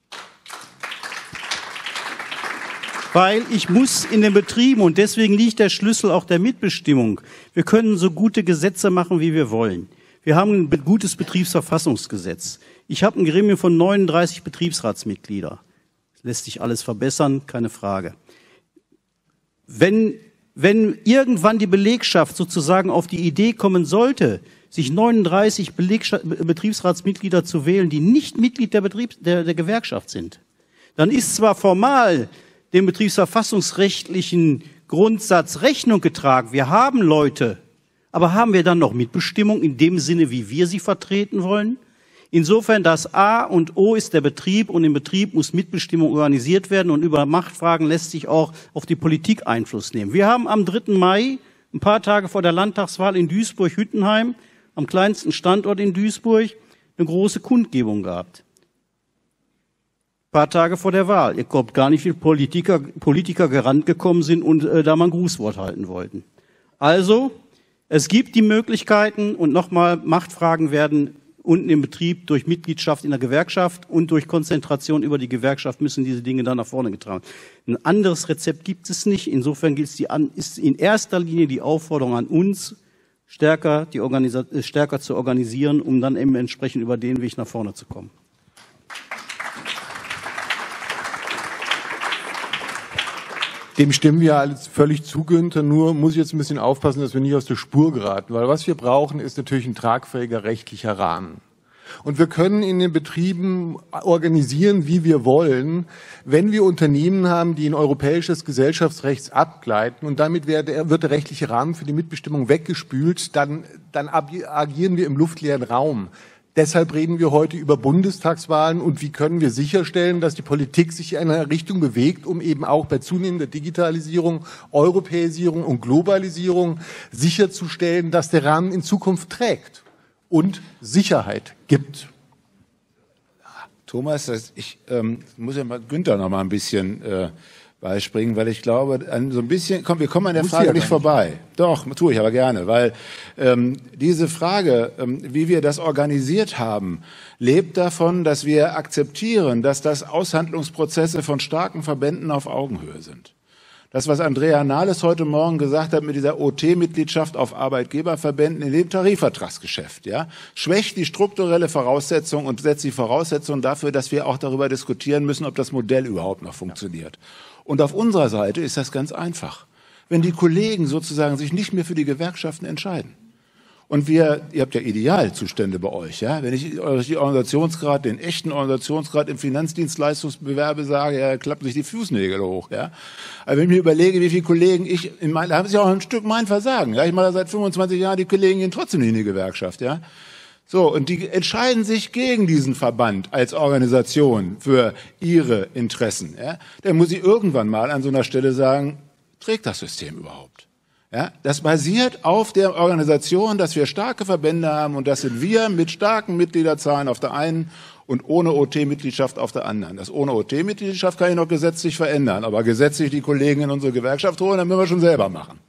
Weil ich muss in den Betrieben, und deswegen liegt der Schlüssel auch der Mitbestimmung, wir können so gute Gesetze machen, wie wir wollen. Wir haben ein gutes Betriebsverfassungsgesetz. Ich habe ein Gremium von neununddreißig Betriebsratsmitgliedern. Das lässt sich alles verbessern, keine Frage. Wenn, wenn irgendwann die Belegschaft sozusagen auf die Idee kommen sollte, sich neununddreißig Betriebsratsmitglieder zu wählen, die nicht Mitglied der, Betriebs-, der, der Gewerkschaft sind, dann ist zwar formal dem betriebsverfassungsrechtlichen Grundsatz Rechnung getragen. Wir haben Leute, aber haben wir dann noch Mitbestimmung in dem Sinne, wie wir sie vertreten wollen? Insofern, das A und O ist der Betrieb und im Betrieb muss Mitbestimmung organisiert werden und über Machtfragen lässt sich auch auf die Politik Einfluss nehmen. Wir haben am dritten Mai, ein paar Tage vor der Landtagswahl in Duisburg-Hüttenheim, am kleinsten Standort in Duisburg, eine große Kundgebung gehabt. Ein paar Tage vor der Wahl. Ihr glaubt gar nicht, wie viele Politiker, Politiker gerannt gekommen sind und äh, da mal ein Grußwort halten wollten. Also, es gibt die Möglichkeiten und nochmal, Machtfragen werden unten im Betrieb durch Mitgliedschaft in der Gewerkschaft und durch Konzentration über die Gewerkschaft müssen diese Dinge dann nach vorne getragen werden. Ein anderes Rezept gibt es nicht. Insofern gilt es die an, ist in erster Linie die Aufforderung an uns, stärker, die Organisa- stärker zu organisieren, um dann eben entsprechend über den Weg nach vorne zu kommen. Dem stimmen wir alles völlig zu, Günther. Nur muss ich jetzt ein bisschen aufpassen, dass wir nicht aus der Spur geraten. Weil was wir brauchen, ist natürlich ein tragfähiger rechtlicher Rahmen. Und wir können in den Betrieben organisieren, wie wir wollen, wenn wir Unternehmen haben, die in europäisches Gesellschaftsrecht abgleiten und damit wird der, wird der rechtliche Rahmen für die Mitbestimmung weggespült, dann, dann agieren wir im luftleeren Raum. Deshalb reden wir heute über Bundestagswahlen und wie können wir sicherstellen, dass die Politik sich in eine Richtung bewegt, um eben auch bei zunehmender Digitalisierung, Europäisierung und Globalisierung sicherzustellen, dass der Rahmen in Zukunft trägt und Sicherheit gibt. Thomas, ich ähm, muss ja mal Günther noch mal ein bisschen äh, beispringen, weil ich glaube, an so ein bisschen, komm, wir kommen an der muss Frage ja nicht vorbei. Doch, tue ich aber gerne, weil ähm, diese Frage, ähm, wie wir das organisiert haben, lebt davon, dass wir akzeptieren, dass das Aushandlungsprozesse von starken Verbänden auf Augenhöhe sind. Das, was Andrea Nahles heute Morgen gesagt hat mit dieser O T-Mitgliedschaft auf Arbeitgeberverbänden in dem Tarifvertragsgeschäft, ja, schwächt die strukturelle Voraussetzung und setzt die Voraussetzung dafür, dass wir auch darüber diskutieren müssen, ob das Modell überhaupt noch funktioniert. Und auf unserer Seite ist das ganz einfach. Wenn die Kollegen sozusagen sich nicht mehr für die Gewerkschaften entscheiden Und wir, ihr habt ja Idealzustände bei euch, ja. Wenn ich euch die Organisationsgrad, den echten Organisationsgrad im Finanzdienstleistungsbewerbe sage, ja, klappen sich die Fußnägel hoch, ja. Aber wenn ich mir überlege, wie viele Kollegen ich, in mein, da haben sie auch ein Stück mein Versagen, ja. Ich mache seit fünfundzwanzig Jahren, die Kollegen gehen trotzdem nicht in die Gewerkschaft, ja. So, und die entscheiden sich gegen diesen Verband als Organisation für ihre Interessen, ja. Dann muss ich irgendwann mal an so einer Stelle sagen, trägt das System überhaupt? Ja, das basiert auf der Organisation, dass wir starke Verbände haben und das sind wir mit starken Mitgliederzahlen auf der einen und ohne O T-Mitgliedschaft auf der anderen. Das ohne O T-Mitgliedschaft kann ich noch gesetzlich verändern, aber gesetzlich die Kollegen in unsere Gewerkschaft holen, dann müssen wir schon selber machen.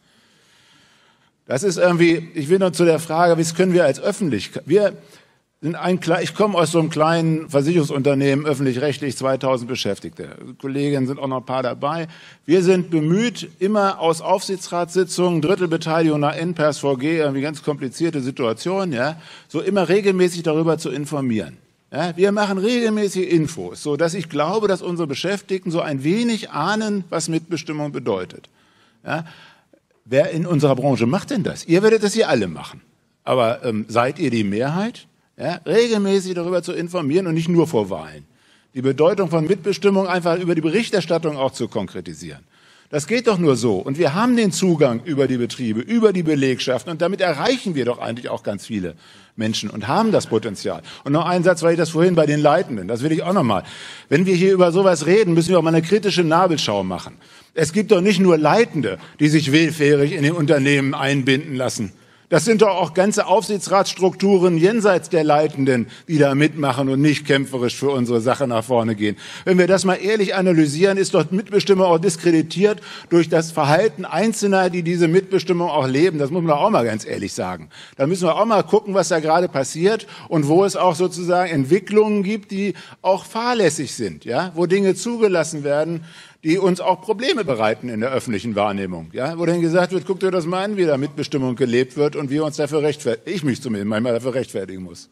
Das ist irgendwie, ich will noch zu der Frage, wie können wir als Öffentlichkeit, wir sind ein, ich komme aus so einem kleinen Versicherungsunternehmen, öffentlich-rechtlich, zweitausend Beschäftigte. Kolleginnen sind auch noch ein paar dabei. Wir sind bemüht, immer aus Aufsichtsratssitzungen, Drittelbeteiligung nach N P E R S V G, irgendwie ganz komplizierte Situation, ja, so immer regelmäßig darüber zu informieren. Ja, wir machen regelmäßige Infos, so dass ich glaube, dass unsere Beschäftigten so ein wenig ahnen, was Mitbestimmung bedeutet. Ja, wer in unserer Branche macht denn das? Ihr werdet das hier alle machen. Aber ähm, seid ihr die Mehrheit? Ja, regelmäßig darüber zu informieren und nicht nur vor Wahlen. Die Bedeutung von Mitbestimmung einfach über die Berichterstattung auch zu konkretisieren. Das geht doch nur so. Und wir haben den Zugang über die Betriebe, über die Belegschaften. Und damit erreichen wir doch eigentlich auch ganz viele Menschen und haben das Potenzial. Und noch ein Satz, weil ich das vorhin bei den Leitenden, das will ich auch noch mal. Wenn wir hier über sowas reden, müssen wir auch mal eine kritische Nabelschau machen. Es gibt doch nicht nur Leitende, die sich willfährig in den Unternehmen einbinden lassen. Das sind doch auch ganze Aufsichtsratsstrukturen jenseits der Leitenden, die da mitmachen und nicht kämpferisch für unsere Sache nach vorne gehen. Wenn wir das mal ehrlich analysieren, ist doch Mitbestimmung auch diskreditiert durch das Verhalten Einzelner, die diese Mitbestimmung auch leben. Das muss man auch mal ganz ehrlich sagen. Da müssen wir auch mal gucken, was da gerade passiert und wo es auch sozusagen Entwicklungen gibt, die auch fahrlässig sind, ja, wo Dinge zugelassen werden, die uns auch Probleme bereiten in der öffentlichen Wahrnehmung, ja, wo dann gesagt wird, guckt euch das mal an, wie da Mitbestimmung gelebt wird und wir uns dafür rechtfertigen, ich mich zumindest manchmal dafür rechtfertigen muss.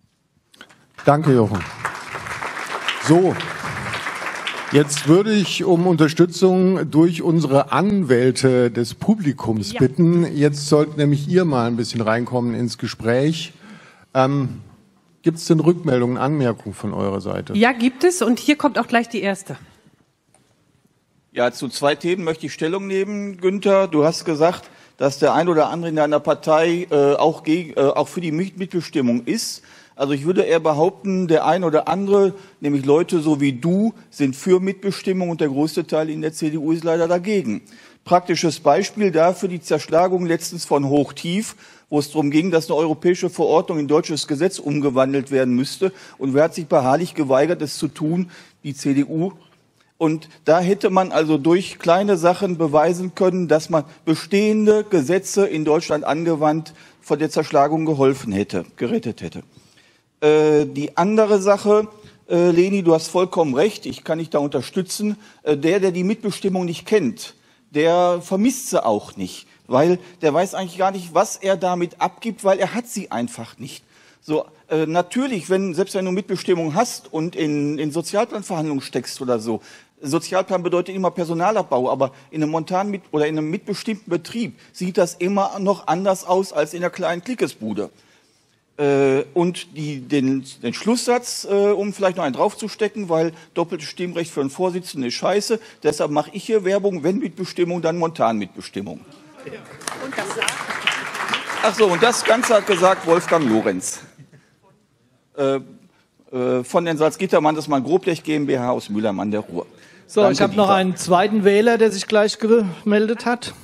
Danke, Jochen. So, jetzt würde ich um Unterstützung durch unsere Anwälte des Publikums bitten. Jetzt sollten nämlich ihr mal ein bisschen reinkommen ins Gespräch. Ähm, gibt es denn Rückmeldungen, Anmerkungen von eurer Seite? Ja, gibt es und hier kommt auch gleich die erste. Ja, zu zwei Themen möchte ich Stellung nehmen. Günther, du hast gesagt, dass der ein oder andere in deiner Partei äh, auch, gegen, äh, auch für die Mitbestimmung ist. Also ich würde eher behaupten, der ein oder andere, nämlich Leute so wie du, sind für Mitbestimmung und der größte Teil in der C D U ist leider dagegen. Praktisches Beispiel dafür die Zerschlagung letztens von Hochtief, wo es darum ging, dass eine europäische Verordnung in deutsches Gesetz umgewandelt werden müsste. Und wer hat sich beharrlich geweigert, es zu tun? Die C D U. Und da hätte man also durch kleine Sachen beweisen können, dass man bestehende Gesetze in Deutschland angewandt von der Zerschlagung geholfen hätte, gerettet hätte. Äh, die andere Sache, äh, Leni, du hast vollkommen recht, ich kann dich da unterstützen. Äh, der, der die Mitbestimmung nicht kennt, der vermisst sie auch nicht, weil der weiß eigentlich gar nicht, was er damit abgibt, weil er hat sie einfach nicht. So, äh, natürlich, wenn, selbst wenn du Mitbestimmung hast und in, in Sozialplanverhandlungen steckst oder so, Sozialplan bedeutet immer Personalabbau, aber in einem montan mit, oder in einem mitbestimmten Betrieb sieht das immer noch anders aus als in der kleinen Klickesbude. Äh, und die, den, den Schlusssatz, äh, um vielleicht noch einen draufzustecken, weil doppeltes Stimmrecht für einen Vorsitzenden ist scheiße, deshalb mache ich hier Werbung, wenn Mitbestimmung, dann Montanmitbestimmung. Und das sagt? Ach so, und das Ganze hat gesagt Wolfgang Lorenz. Äh, äh, von den Salzgitter-Mannesmann Grobblech GmbH aus Mühlheim an der Ruhr. So, Danke, ich habe noch einen zweiten Wähler, der sich gleich gemeldet hat.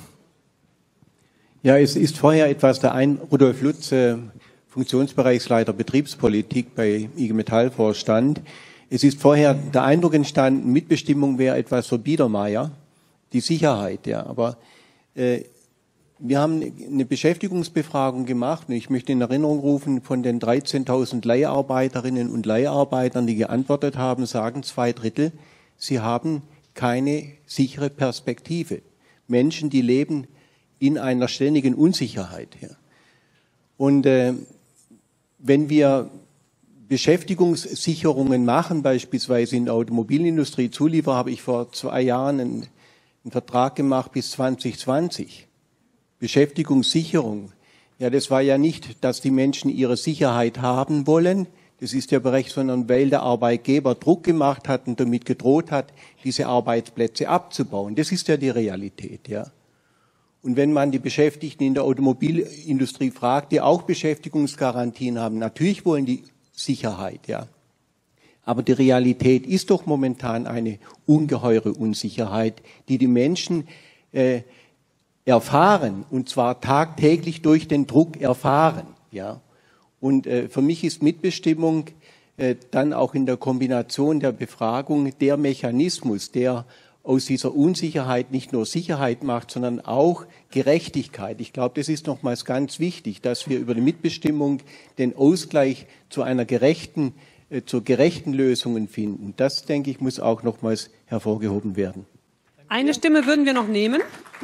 Ja, es ist vorher etwas der ein Rudolf Lutz, äh, Funktionsbereichsleiter Betriebspolitik bei I G Metall Vorstand. Es ist vorher der Eindruck entstanden, Mitbestimmung wäre etwas für Biedermeier, die Sicherheit, ja. Aber äh, wir haben eine Beschäftigungsbefragung gemacht und ich möchte in Erinnerung rufen, von den dreizehntausend Leiharbeiterinnen und Leiharbeitern, die geantwortet haben, sagen zwei Drittel, sie haben keine sichere Perspektive. Menschen, die leben in einer ständigen Unsicherheit. Ja. Und äh, wenn wir Beschäftigungssicherungen machen, beispielsweise in der Automobilindustrie, Zulieferer, habe ich vor zwei Jahren einen, einen Vertrag gemacht bis zwanzig zwanzig. Beschäftigungssicherung. Ja, das war ja nicht, dass die Menschen ihre Sicherheit haben wollen. Das ist ja berechtigt, sondern weil der Arbeitgeber Druck gemacht hat und damit gedroht hat, diese Arbeitsplätze abzubauen. Das ist ja die Realität, ja. Und wenn man die Beschäftigten in der Automobilindustrie fragt, die auch Beschäftigungsgarantien haben, natürlich wollen die Sicherheit, ja. Aber die Realität ist doch momentan eine ungeheure Unsicherheit, die die Menschen äh, erfahren, und zwar tagtäglich durch den Druck erfahren, ja. Und äh, für mich ist Mitbestimmung äh, dann auch in der Kombination der Befragung der Mechanismus, der aus dieser Unsicherheit nicht nur Sicherheit macht, sondern auch Gerechtigkeit. Ich glaube, das ist nochmals ganz wichtig, dass wir über die Mitbestimmung den Ausgleich zu einer gerechten, äh, zu gerechten Lösungen finden. Das, denke ich, muss auch nochmals hervorgehoben werden. Eine Stimme würden wir noch nehmen.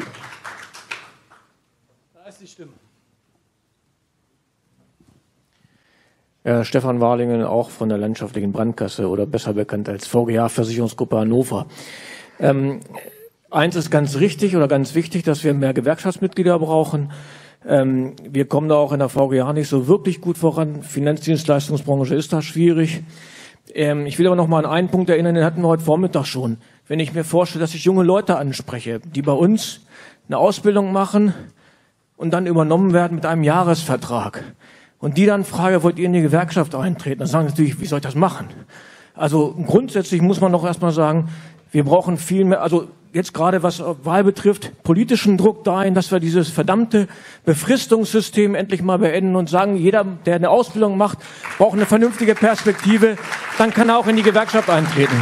Da ist die Stimme. Ja, Stefan Warlingen, auch von der Landschaftlichen Brandkasse oder besser bekannt als V G A Versicherungsgruppe Hannover. Ähm, eins ist ganz richtig oder ganz wichtig, dass wir mehr Gewerkschaftsmitglieder brauchen. Ähm, wir kommen da auch in der V G A nicht so wirklich gut voran. Finanzdienstleistungsbranche ist da schwierig. Ähm, ich will aber noch mal an einen Punkt erinnern, den hatten wir heute Vormittag schon. Wenn ich mir vorstelle, dass ich junge Leute anspreche, die bei uns eine Ausbildung machen und dann übernommen werden mit einem Jahresvertrag. Und die dann frage, wollt ihr in die Gewerkschaft eintreten? Dann sagen sie natürlich, wie soll ich das machen? Also grundsätzlich muss man doch erstmal sagen, wir brauchen viel mehr, also jetzt gerade was Wahl betrifft, politischen Druck dahin, dass wir dieses verdammte Befristungssystem endlich mal beenden und sagen, jeder, der eine Ausbildung macht, braucht eine vernünftige Perspektive, dann kann er auch in die Gewerkschaft eintreten.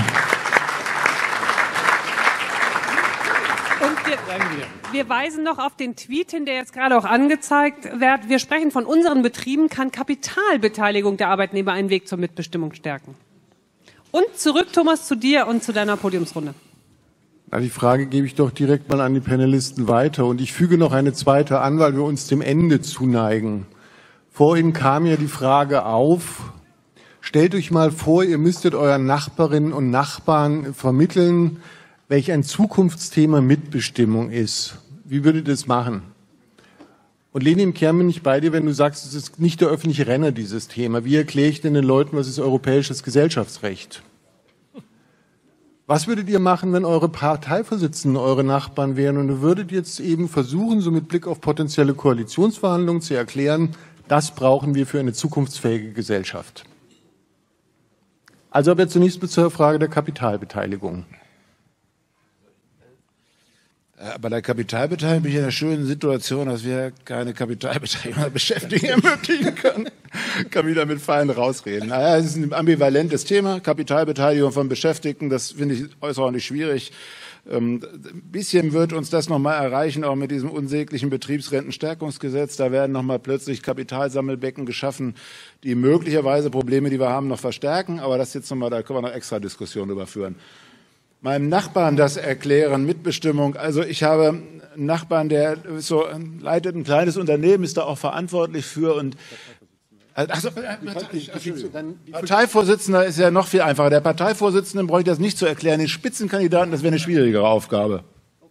Und wir, wir weisen noch auf den Tweet hin, der jetzt gerade auch angezeigt wird. Wir sprechen von unseren Betrieben, kann Kapitalbeteiligung der Arbeitnehmer einen Weg zur Mitbestimmung stärken. Und zurück, Thomas, zu dir und zu deiner Podiumsrunde. Na, die Frage gebe ich doch direkt mal an die Panelisten weiter. Und ich füge noch eine zweite an, weil wir uns dem Ende zuneigen. Vorhin kam ja die Frage auf, stellt euch mal vor, ihr müsstet euren Nachbarinnen und Nachbarn vermitteln, welch ein Zukunftsthema Mitbestimmung ist. Wie würdet ihr das machen? Und Leni, im Kern bin ich bei dir, wenn du sagst, es ist nicht der öffentliche Renner, dieses Thema. Wie erkläre ich denn den Leuten, was ist europäisches Gesellschaftsrecht? Was würdet ihr machen, wenn eure Parteivorsitzenden eure Nachbarn wären und ihr würdet jetzt eben versuchen, so mit Blick auf potenzielle Koalitionsverhandlungen zu erklären, das brauchen wir für eine zukunftsfähige Gesellschaft? Also aber zunächst zur Frage der Kapitalbeteiligung. Bei der Kapitalbeteiligung bin ich in der schönen Situation, dass wir keine Kapitalbeteiligung an Beschäftigten ermöglichen können. Kann wieder mit Feinen rausreden. Naja, es ist ein ambivalentes Thema. Kapitalbeteiligung von Beschäftigten, das finde ich außerordentlich schwierig. Ähm, ein bisschen wird uns das nochmal erreichen, auch mit diesem unsäglichen Betriebsrentenstärkungsgesetz. Da werden nochmal plötzlich Kapitalsammelbecken geschaffen, die möglicherweise Probleme, die wir haben, noch verstärken. Aber das jetzt nochmal, da können wir noch extra Diskussionen drüber führen. Meinem Nachbarn das erklären, Mitbestimmung. Also ich habe einen Nachbarn, der so leitet ein kleines Unternehmen, ist da auch verantwortlich für und also, Parteivorsitzender ist ja noch viel einfacher. Der Parteivorsitzende brauche ich das nicht zu erklären. Den Spitzenkandidaten, das wäre eine schwierigere Aufgabe.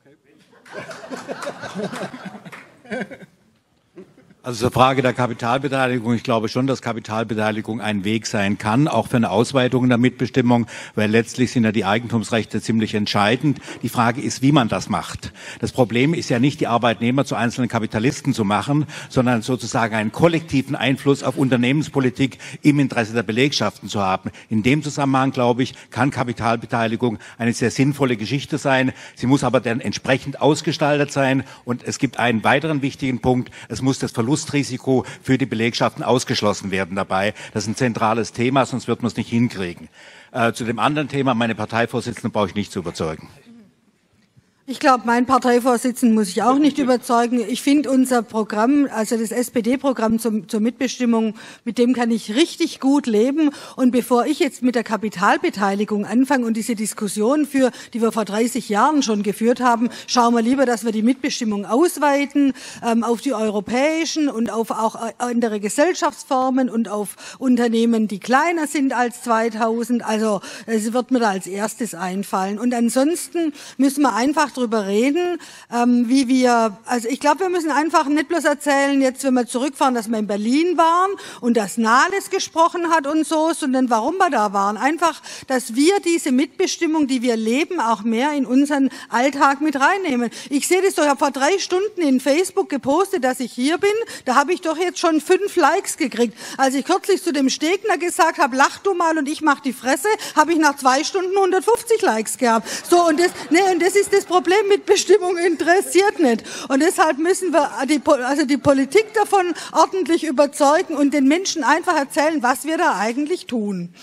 Okay. Also zur Frage der Kapitalbeteiligung. Ich glaube schon, dass Kapitalbeteiligung ein Weg sein kann, auch für eine Ausweitung der Mitbestimmung, weil letztlich sind ja die Eigentumsrechte ziemlich entscheidend. Die Frage ist, wie man das macht. Das Problem ist ja nicht, die Arbeitnehmer zu einzelnen Kapitalisten zu machen, sondern sozusagen einen kollektiven Einfluss auf Unternehmenspolitik im Interesse der Belegschaften zu haben. In dem Zusammenhang, glaube ich, kann Kapitalbeteiligung eine sehr sinnvolle Geschichte sein. Sie muss aber dann entsprechend ausgestaltet sein. Und es gibt einen weiteren wichtigen Punkt. Es muss das Verlust Verlustrisiko für die Belegschaften ausgeschlossen werden dabei. Das ist ein zentrales Thema, sonst wird man es nicht hinkriegen. Äh, zu dem anderen Thema, meine Parteivorsitzenden brauche ich nicht zu überzeugen. Ich glaube, mein Parteivorsitzenden muss ich auch nicht überzeugen. Ich finde unser Programm, also das S P D-Programm zum, zur Mitbestimmung, mit dem kann ich richtig gut leben. Und bevor ich jetzt mit der Kapitalbeteiligung anfange und diese Diskussion führe, die wir vor dreißig Jahren schon geführt haben, schauen wir lieber, dass wir die Mitbestimmung ausweiten ähm, auf die europäischen und auf auch andere Gesellschaftsformen und auf Unternehmen, die kleiner sind als zweitausend. Also es wird mir da als erstes einfallen. Und ansonsten müssen wir einfach drüber reden, ähm, wie wir, also ich glaube, wir müssen einfach nicht bloß erzählen, jetzt wenn wir zurückfahren, dass wir in Berlin waren und dass Nahles gesprochen hat und so, sondern warum wir da waren. Einfach, dass wir diese Mitbestimmung, die wir leben, auch mehr in unseren Alltag mit reinnehmen. Ich sehe das doch, ich habe vor drei Stunden in Facebook gepostet, dass ich hier bin, da habe ich doch jetzt schon fünf Likes gekriegt. Als ich kürzlich zu dem Stegner gesagt habe, lach du mal und ich mach die Fresse, habe ich nach zwei Stunden hundertfünfzig Likes gehabt. So, und das, ne, und das ist das Problem, Mitbestimmung interessiert nicht. Und deshalb müssen wir die, also die Politik davon ordentlich überzeugen und den Menschen einfach erzählen, was wir da eigentlich tun.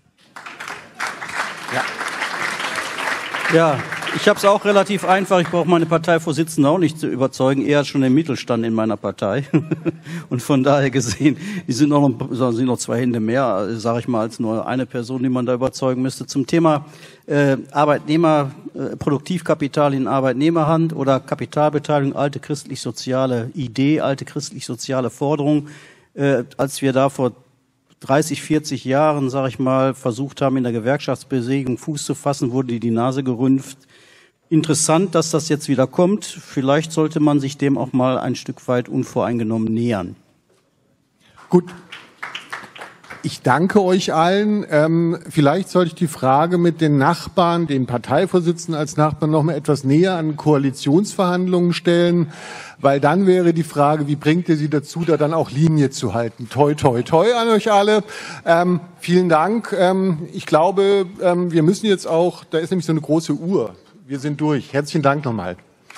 Ja. Ja, ich habe es auch relativ einfach. Ich brauche meine Parteivorsitzende auch nicht zu überzeugen. Er hat schon den Mittelstand in meiner Partei. Und von daher gesehen, die sind noch, sind noch zwei Hände mehr, sage ich mal, als nur eine Person, die man da überzeugen müsste. Zum Thema äh, Arbeitnehmer, äh, Produktivkapital in Arbeitnehmerhand oder Kapitalbeteiligung, alte christlich-soziale Idee, alte christlich-soziale Forderung. Äh, als wir da vor dreißig, vierzig Jahren, sage ich mal, versucht haben, in der Gewerkschaftsbewegung Fuß zu fassen, wurde die Nase gerümpft. Interessant, dass das jetzt wieder kommt. Vielleicht sollte man sich dem auch mal ein Stück weit unvoreingenommen nähern. Gut. Ich danke euch allen. Ähm, vielleicht sollte ich die Frage mit den Nachbarn, den Parteivorsitzenden als Nachbarn noch mal etwas näher an Koalitionsverhandlungen stellen, weil dann wäre die Frage, wie bringt ihr sie dazu, da dann auch Linie zu halten? Toi, toi, toi an euch alle. Ähm, vielen Dank. Ähm, ich glaube, ähm, wir müssen jetzt auch, da ist nämlich so eine große Uhr. Wir sind durch. Herzlichen Dank nochmal.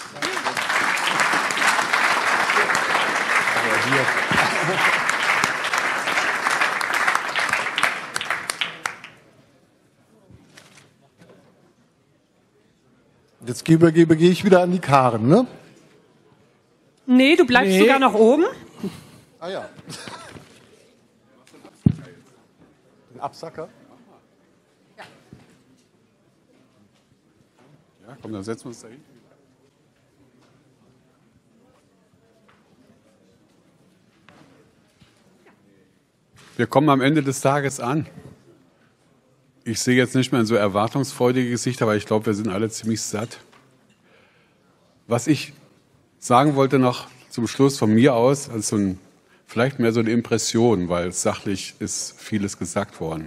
Jetzt gebe, gebe, gehe ich wieder an die Karen, ne? Nee, du bleibst Nee. sogar noch oben. Ah ja. Den Absacker? Ja, komm, dann setzen wir uns da hin. Wir kommen am Ende des Tages an. Ich sehe jetzt nicht mehr so erwartungsfreudige Gesichter, aber ich glaube, wir sind alle ziemlich satt. Was ich sagen wollte noch zum Schluss von mir aus, also ein, vielleicht mehr so eine Impression, weil sachlich ist vieles gesagt worden.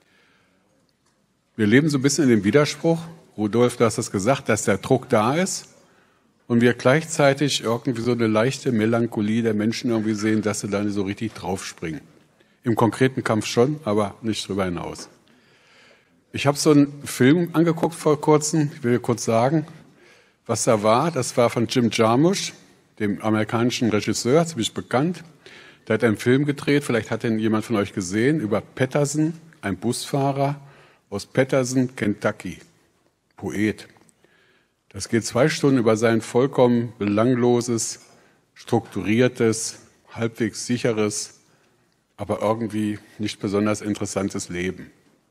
Wir leben so ein bisschen in dem Widerspruch, Rudolf, du hast das gesagt, dass der Druck da ist und wir gleichzeitig irgendwie so eine leichte Melancholie der Menschen irgendwie sehen, dass sie da nicht so richtig draufspringen. Im konkreten Kampf schon, aber nicht drüber hinaus. Ich habe so einen Film angeguckt vor kurzem, ich will kurz sagen, was da war. Das war von Jim Jarmusch, dem amerikanischen Regisseur, ziemlich bekannt. Der hat einen Film gedreht, vielleicht hat ihn jemand von euch gesehen, über Patterson, ein Busfahrer aus Patterson, Kentucky, Poet. Das geht zwei Stunden über sein vollkommen belangloses, strukturiertes, halbwegs sicheres, aber irgendwie nicht besonders interessantes Leben.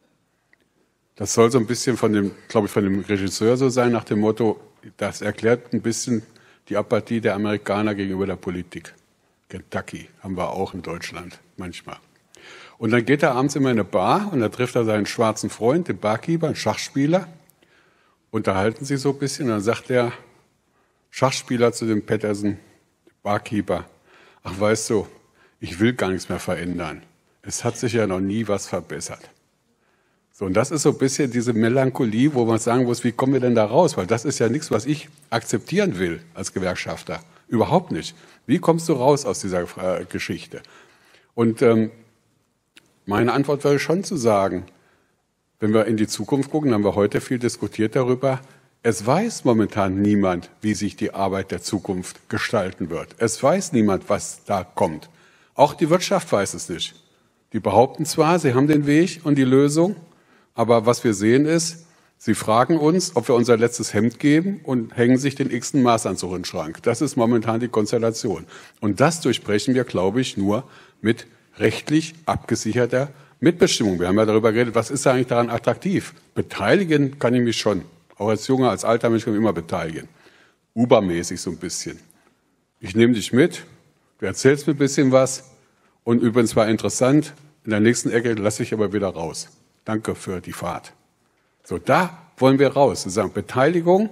Das soll so ein bisschen von dem, glaube ich, von dem Regisseur so sein, nach dem Motto, das erklärt ein bisschen die Apathie der Amerikaner gegenüber der Politik. Kentucky haben wir auch in Deutschland manchmal. Und dann geht er abends immer in eine Bar und da trifft er seinen schwarzen Freund, den Barkeeper, einen Schachspieler. Unterhalten sie so ein bisschen und dann sagt der Schachspieler zu dem Patterson, Barkeeper, ach weißt du, ich will gar nichts mehr verändern. Es hat sich ja noch nie was verbessert. So, und das ist so ein bisschen diese Melancholie, wo man sagen muss, wie kommen wir denn da raus? Weil das ist ja nichts, was ich akzeptieren will als Gewerkschafter. Überhaupt nicht. Wie kommst du raus aus dieser äh, Geschichte? Und ähm, meine Antwort wäre schon zu sagen, wenn wir in die Zukunft gucken, haben wir heute viel diskutiert darüber, es weiß momentan niemand, wie sich die Arbeit der Zukunft gestalten wird. Es weiß niemand, was da kommt. Auch die Wirtschaft weiß es nicht. Die behaupten zwar, sie haben den Weg und die Lösung, aber was wir sehen ist, sie fragen uns, ob wir unser letztes Hemd geben und hängen sich den x-ten Maßanzug in den Schrank. Das ist momentan die Konstellation. Und das durchbrechen wir, glaube ich, nur mit rechtlich abgesicherter Mitbestimmung. Wir haben ja darüber geredet, was ist eigentlich daran attraktiv? Beteiligen kann ich mich schon. Auch als junger, als alter Mensch kann ich mich immer beteiligen. Ubermäßig so ein bisschen. Ich nehme dich mit, du erzählst mir ein bisschen was und übrigens war interessant, in der nächsten Ecke lasse ich aber wieder raus. Danke für die Fahrt. So, da wollen wir raus. Wir sagen, Beteiligung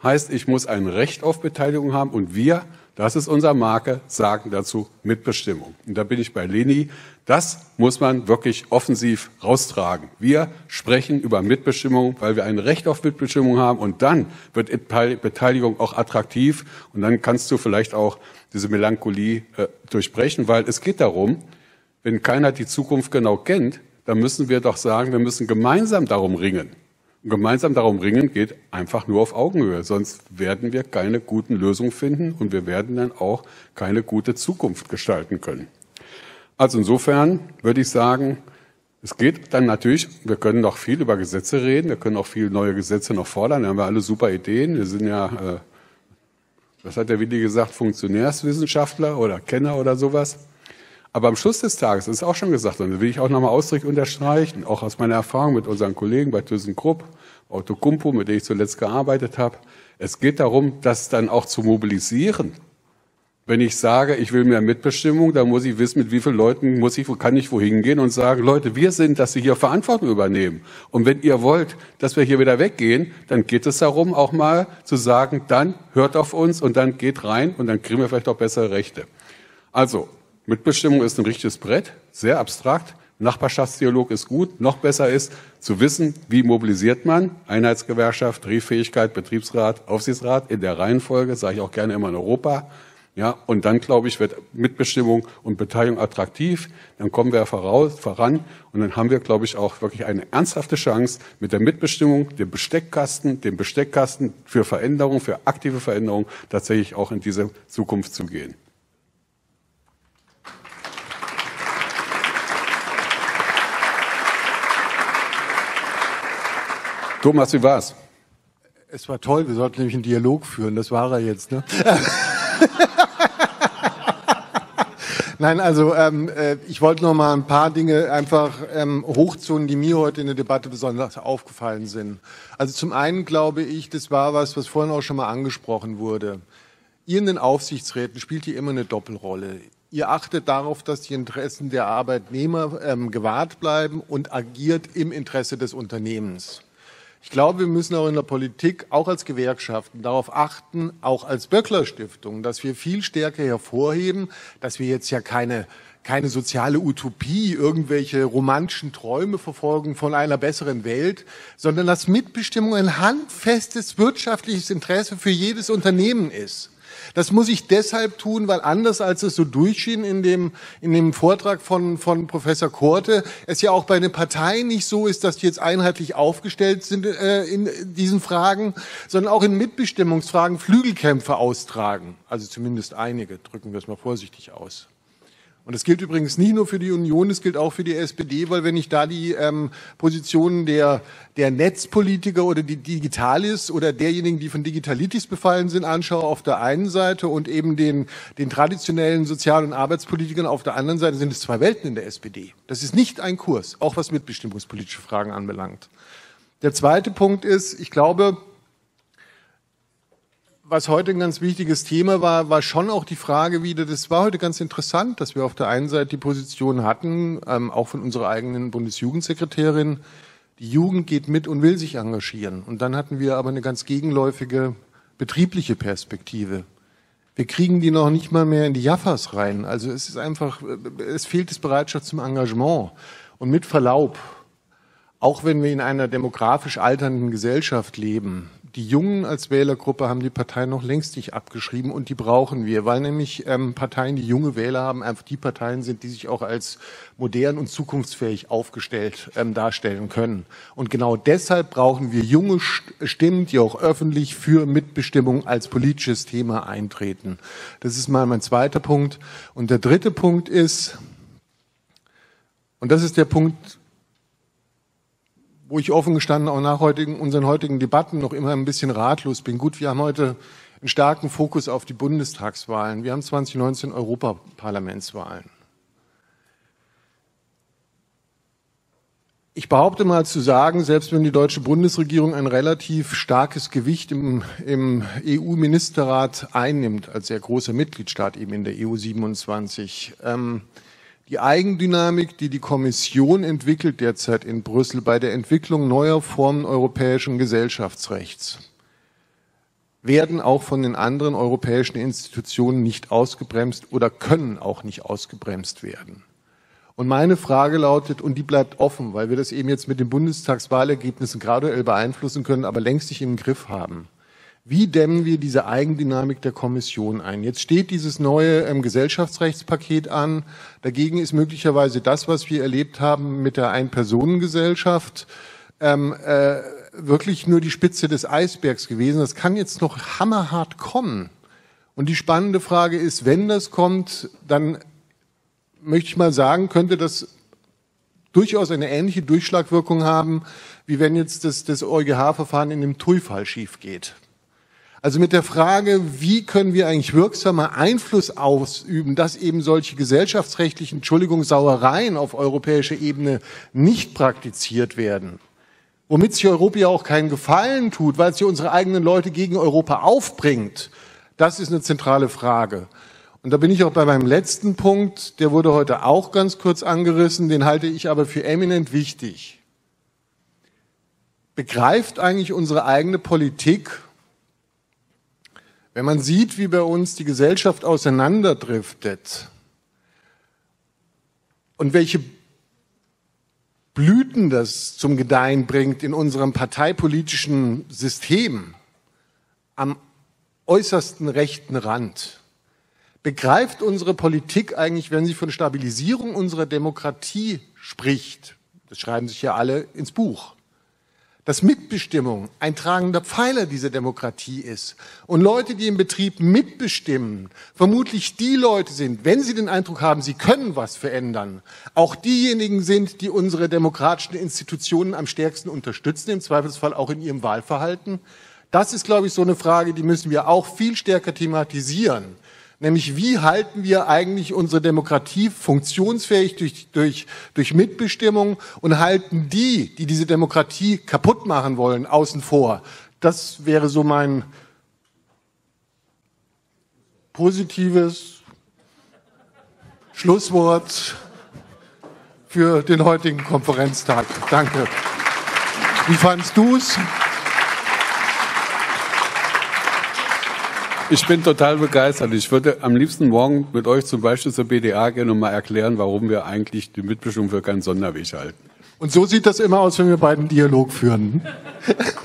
heißt, ich muss ein Recht auf Beteiligung haben und wir, das ist unsere Marke, sagen dazu Mitbestimmung. Und da bin ich bei Leni. Das muss man wirklich offensiv raustragen. Wir sprechen über Mitbestimmung, weil wir ein Recht auf Mitbestimmung haben und dann wird Beteiligung auch attraktiv und dann kannst du vielleicht auch diese Melancholie äh, durchbrechen, weil es geht darum, wenn keiner die Zukunft genau kennt, dann müssen wir doch sagen, wir müssen gemeinsam darum ringen. Und gemeinsam darum ringen geht einfach nur auf Augenhöhe, sonst werden wir keine guten Lösungen finden und wir werden dann auch keine gute Zukunft gestalten können. Also insofern würde ich sagen, es geht dann natürlich, wir können noch viel über Gesetze reden, wir können auch viele neue Gesetze noch fordern, da haben wir alle super Ideen. Wir sind ja, äh, was hat der Willi gesagt, Funktionärswissenschaftler oder Kenner oder sowas. Aber am Schluss des Tages, das ist auch schon gesagt, und da will ich auch nochmal ausdrücklich unterstreichen, auch aus meiner Erfahrung mit unseren Kollegen bei ThyssenKrupp, Outokumpu, mit denen ich zuletzt gearbeitet habe, es geht darum, das dann auch zu mobilisieren. Wenn ich sage, ich will mehr Mitbestimmung, dann muss ich wissen, mit wie vielen Leuten muss ich, kann ich wohin gehen und sagen, Leute, wir sind, dass Sie hier Verantwortung übernehmen. Und wenn ihr wollt, dass wir hier wieder weggehen, dann geht es darum, auch mal zu sagen, dann hört auf uns und dann geht rein und dann kriegen wir vielleicht auch bessere Rechte. Also, Mitbestimmung ist ein richtiges Brett, sehr abstrakt. Nachbarschaftsdialog ist gut. Noch besser ist, zu wissen, wie mobilisiert man Einheitsgewerkschaft, Drehfähigkeit, Betriebsrat, Aufsichtsrat in der Reihenfolge, sage ich auch gerne immer in Europa. Ja, und dann, glaube ich, wird Mitbestimmung und Beteiligung attraktiv. Dann kommen wir voraus, voran und dann haben wir, glaube ich, auch wirklich eine ernsthafte Chance, mit der Mitbestimmung, dem Besteckkasten, dem Besteckkasten für Veränderung, für aktive Veränderung tatsächlich auch in diese Zukunft zu gehen. Thomas, wie war's? Es war toll, wir sollten nämlich einen Dialog führen, das war er jetzt, ne? Nein, also ähm, äh, ich wollte noch mal ein paar Dinge einfach ähm, hochzonen, die mir heute in der Debatte besonders aufgefallen sind. Also zum einen glaube ich, das war was, was vorhin auch schon mal angesprochen wurde. Ihr in den Aufsichtsräten spielt hier immer eine Doppelrolle. Ihr achtet darauf, dass die Interessen der Arbeitnehmer ähm, gewahrt bleiben und agiert im Interesse des Unternehmens. Ich glaube, wir müssen auch in der Politik, auch als Gewerkschaften, darauf achten, auch als Böckler-Stiftung, dass wir viel stärker hervorheben, dass wir jetzt ja keine, keine soziale Utopie, irgendwelche romantischen Träume verfolgen von einer besseren Welt, sondern dass Mitbestimmung ein handfestes wirtschaftliches Interesse für jedes Unternehmen ist. Das muss ich deshalb tun, weil anders als es so durchschien in dem, in dem Vortrag von, von Professor Korte, es ja auch bei den Parteien nicht so ist, dass die jetzt einheitlich aufgestellt sind äh, in diesen Fragen, sondern auch in Mitbestimmungsfragen Flügelkämpfe austragen. Also zumindest einige, drücken wir es mal vorsichtig aus. Und das gilt übrigens nicht nur für die Union, das gilt auch für die S P D, weil wenn ich da die ähm, Positionen der, der Netzpolitiker oder die Digitalis oder derjenigen, die von Digitalitis befallen sind, anschaue auf der einen Seite und eben den, den traditionellen Sozial- und Arbeitspolitikern auf der anderen Seite, sind es zwei Welten in der S P D. Das ist nicht ein Kurs, auch was mitbestimmungspolitische Fragen anbelangt. Der zweite Punkt ist, ich glaube, was heute ein ganz wichtiges Thema war, war schon auch die Frage wieder, das war heute ganz interessant, dass wir auf der einen Seite die Position hatten, ähm, auch von unserer eigenen Bundesjugendsekretärin, die Jugend geht mit und will sich engagieren. Und dann hatten wir aber eine ganz gegenläufige betriebliche Perspektive. Wir kriegen die noch nicht mal mehr in die Jaffas rein. Also es ist einfach, es fehlt das Bereitschaft zum Engagement. Und mit Verlaub, auch wenn wir in einer demografisch alternden Gesellschaft leben, die Jungen als Wählergruppe haben die Partei noch längst nicht abgeschrieben und die brauchen wir, weil nämlich ähm, Parteien, die junge Wähler haben, einfach die Parteien sind, die sich auch als modern und zukunftsfähig aufgestellt ähm, darstellen können. Und genau deshalb brauchen wir junge Stimmen, die auch öffentlich für Mitbestimmung als politisches Thema eintreten. Das ist mal mein zweiter Punkt. Und der dritte Punkt ist, und das ist der Punkt, wo ich offen gestanden auch nach heutigen, unseren heutigen Debatten noch immer ein bisschen ratlos bin. Gut, wir haben heute einen starken Fokus auf die Bundestagswahlen. Wir haben zwanzig neunzehn Europaparlamentswahlen. Ich behaupte mal zu sagen, selbst wenn die deutsche Bundesregierung ein relativ starkes Gewicht im, im E U-Ministerrat einnimmt, als sehr großer Mitgliedstaat eben in der E U siebenundzwanzig, ähm, die Eigendynamik, die die Kommission entwickelt derzeit in Brüssel bei der Entwicklung neuer Formen europäischen Gesellschaftsrechts, werden auch von den anderen europäischen Institutionen nicht ausgebremst oder können auch nicht ausgebremst werden. Und meine Frage lautet, und die bleibt offen, weil wir das eben jetzt mit den Bundestagswahlergebnissen graduell beeinflussen können, aber längst nicht im Griff haben. Wie dämmen wir diese Eigendynamik der Kommission ein? Jetzt steht dieses neue ähm, Gesellschaftsrechtspaket an. Dagegen ist möglicherweise das, was wir erlebt haben mit der Ein-Personen-Gesellschaft, ähm, äh, wirklich nur die Spitze des Eisbergs gewesen. Das kann jetzt noch hammerhart kommen. Und die spannende Frage ist, wenn das kommt, dann möchte ich mal sagen, könnte das durchaus eine ähnliche Durchschlagwirkung haben, wie wenn jetzt das, das EuGH-Verfahren in dem T U I-Fall schief geht. Also mit der Frage, wie können wir eigentlich wirksamer Einfluss ausüben, dass eben solche gesellschaftsrechtlichen, Entschuldigung, Sauereien auf europäischer Ebene nicht praktiziert werden. Womit sich Europa ja auch keinen Gefallen tut, weil es ja unsere eigenen Leute gegen Europa aufbringt. Das ist eine zentrale Frage. Und da bin ich auch bei meinem letzten Punkt, der wurde heute auch ganz kurz angerissen, den halte ich aber für eminent wichtig. Begreift eigentlich unsere eigene Politik, wenn man sieht, wie bei uns die Gesellschaft auseinanderdriftet und welche Blüten das zum Gedeihen bringt in unserem parteipolitischen System am äußersten rechten Rand, begreift unsere Politik eigentlich, wenn sie von Stabilisierung unserer Demokratie spricht, das schreiben sich ja alle ins Buch, dass Mitbestimmung ein tragender Pfeiler dieser Demokratie ist und Leute, die im Betrieb mitbestimmen, vermutlich die Leute sind, wenn sie den Eindruck haben, sie können was verändern, auch diejenigen sind, die unsere demokratischen Institutionen am stärksten unterstützen, im Zweifelsfall auch in ihrem Wahlverhalten. Das ist, glaube ich, so eine Frage, die müssen wir auch viel stärker thematisieren. Nämlich, wie halten wir eigentlich unsere Demokratie funktionsfähig durch, durch, durch Mitbestimmung und halten die, die diese Demokratie kaputt machen wollen, außen vor. Das wäre so mein positives Schlusswort für den heutigen Konferenztag. Danke. Wie fandst du's? Ich bin total begeistert. Ich würde am liebsten morgen mit euch zum Beispiel zur B D A gerne mal erklären, warum wir eigentlich die Mitbestimmung für keinen Sonderweg halten. Und so sieht das immer aus, wenn wir beiden Dialog führen.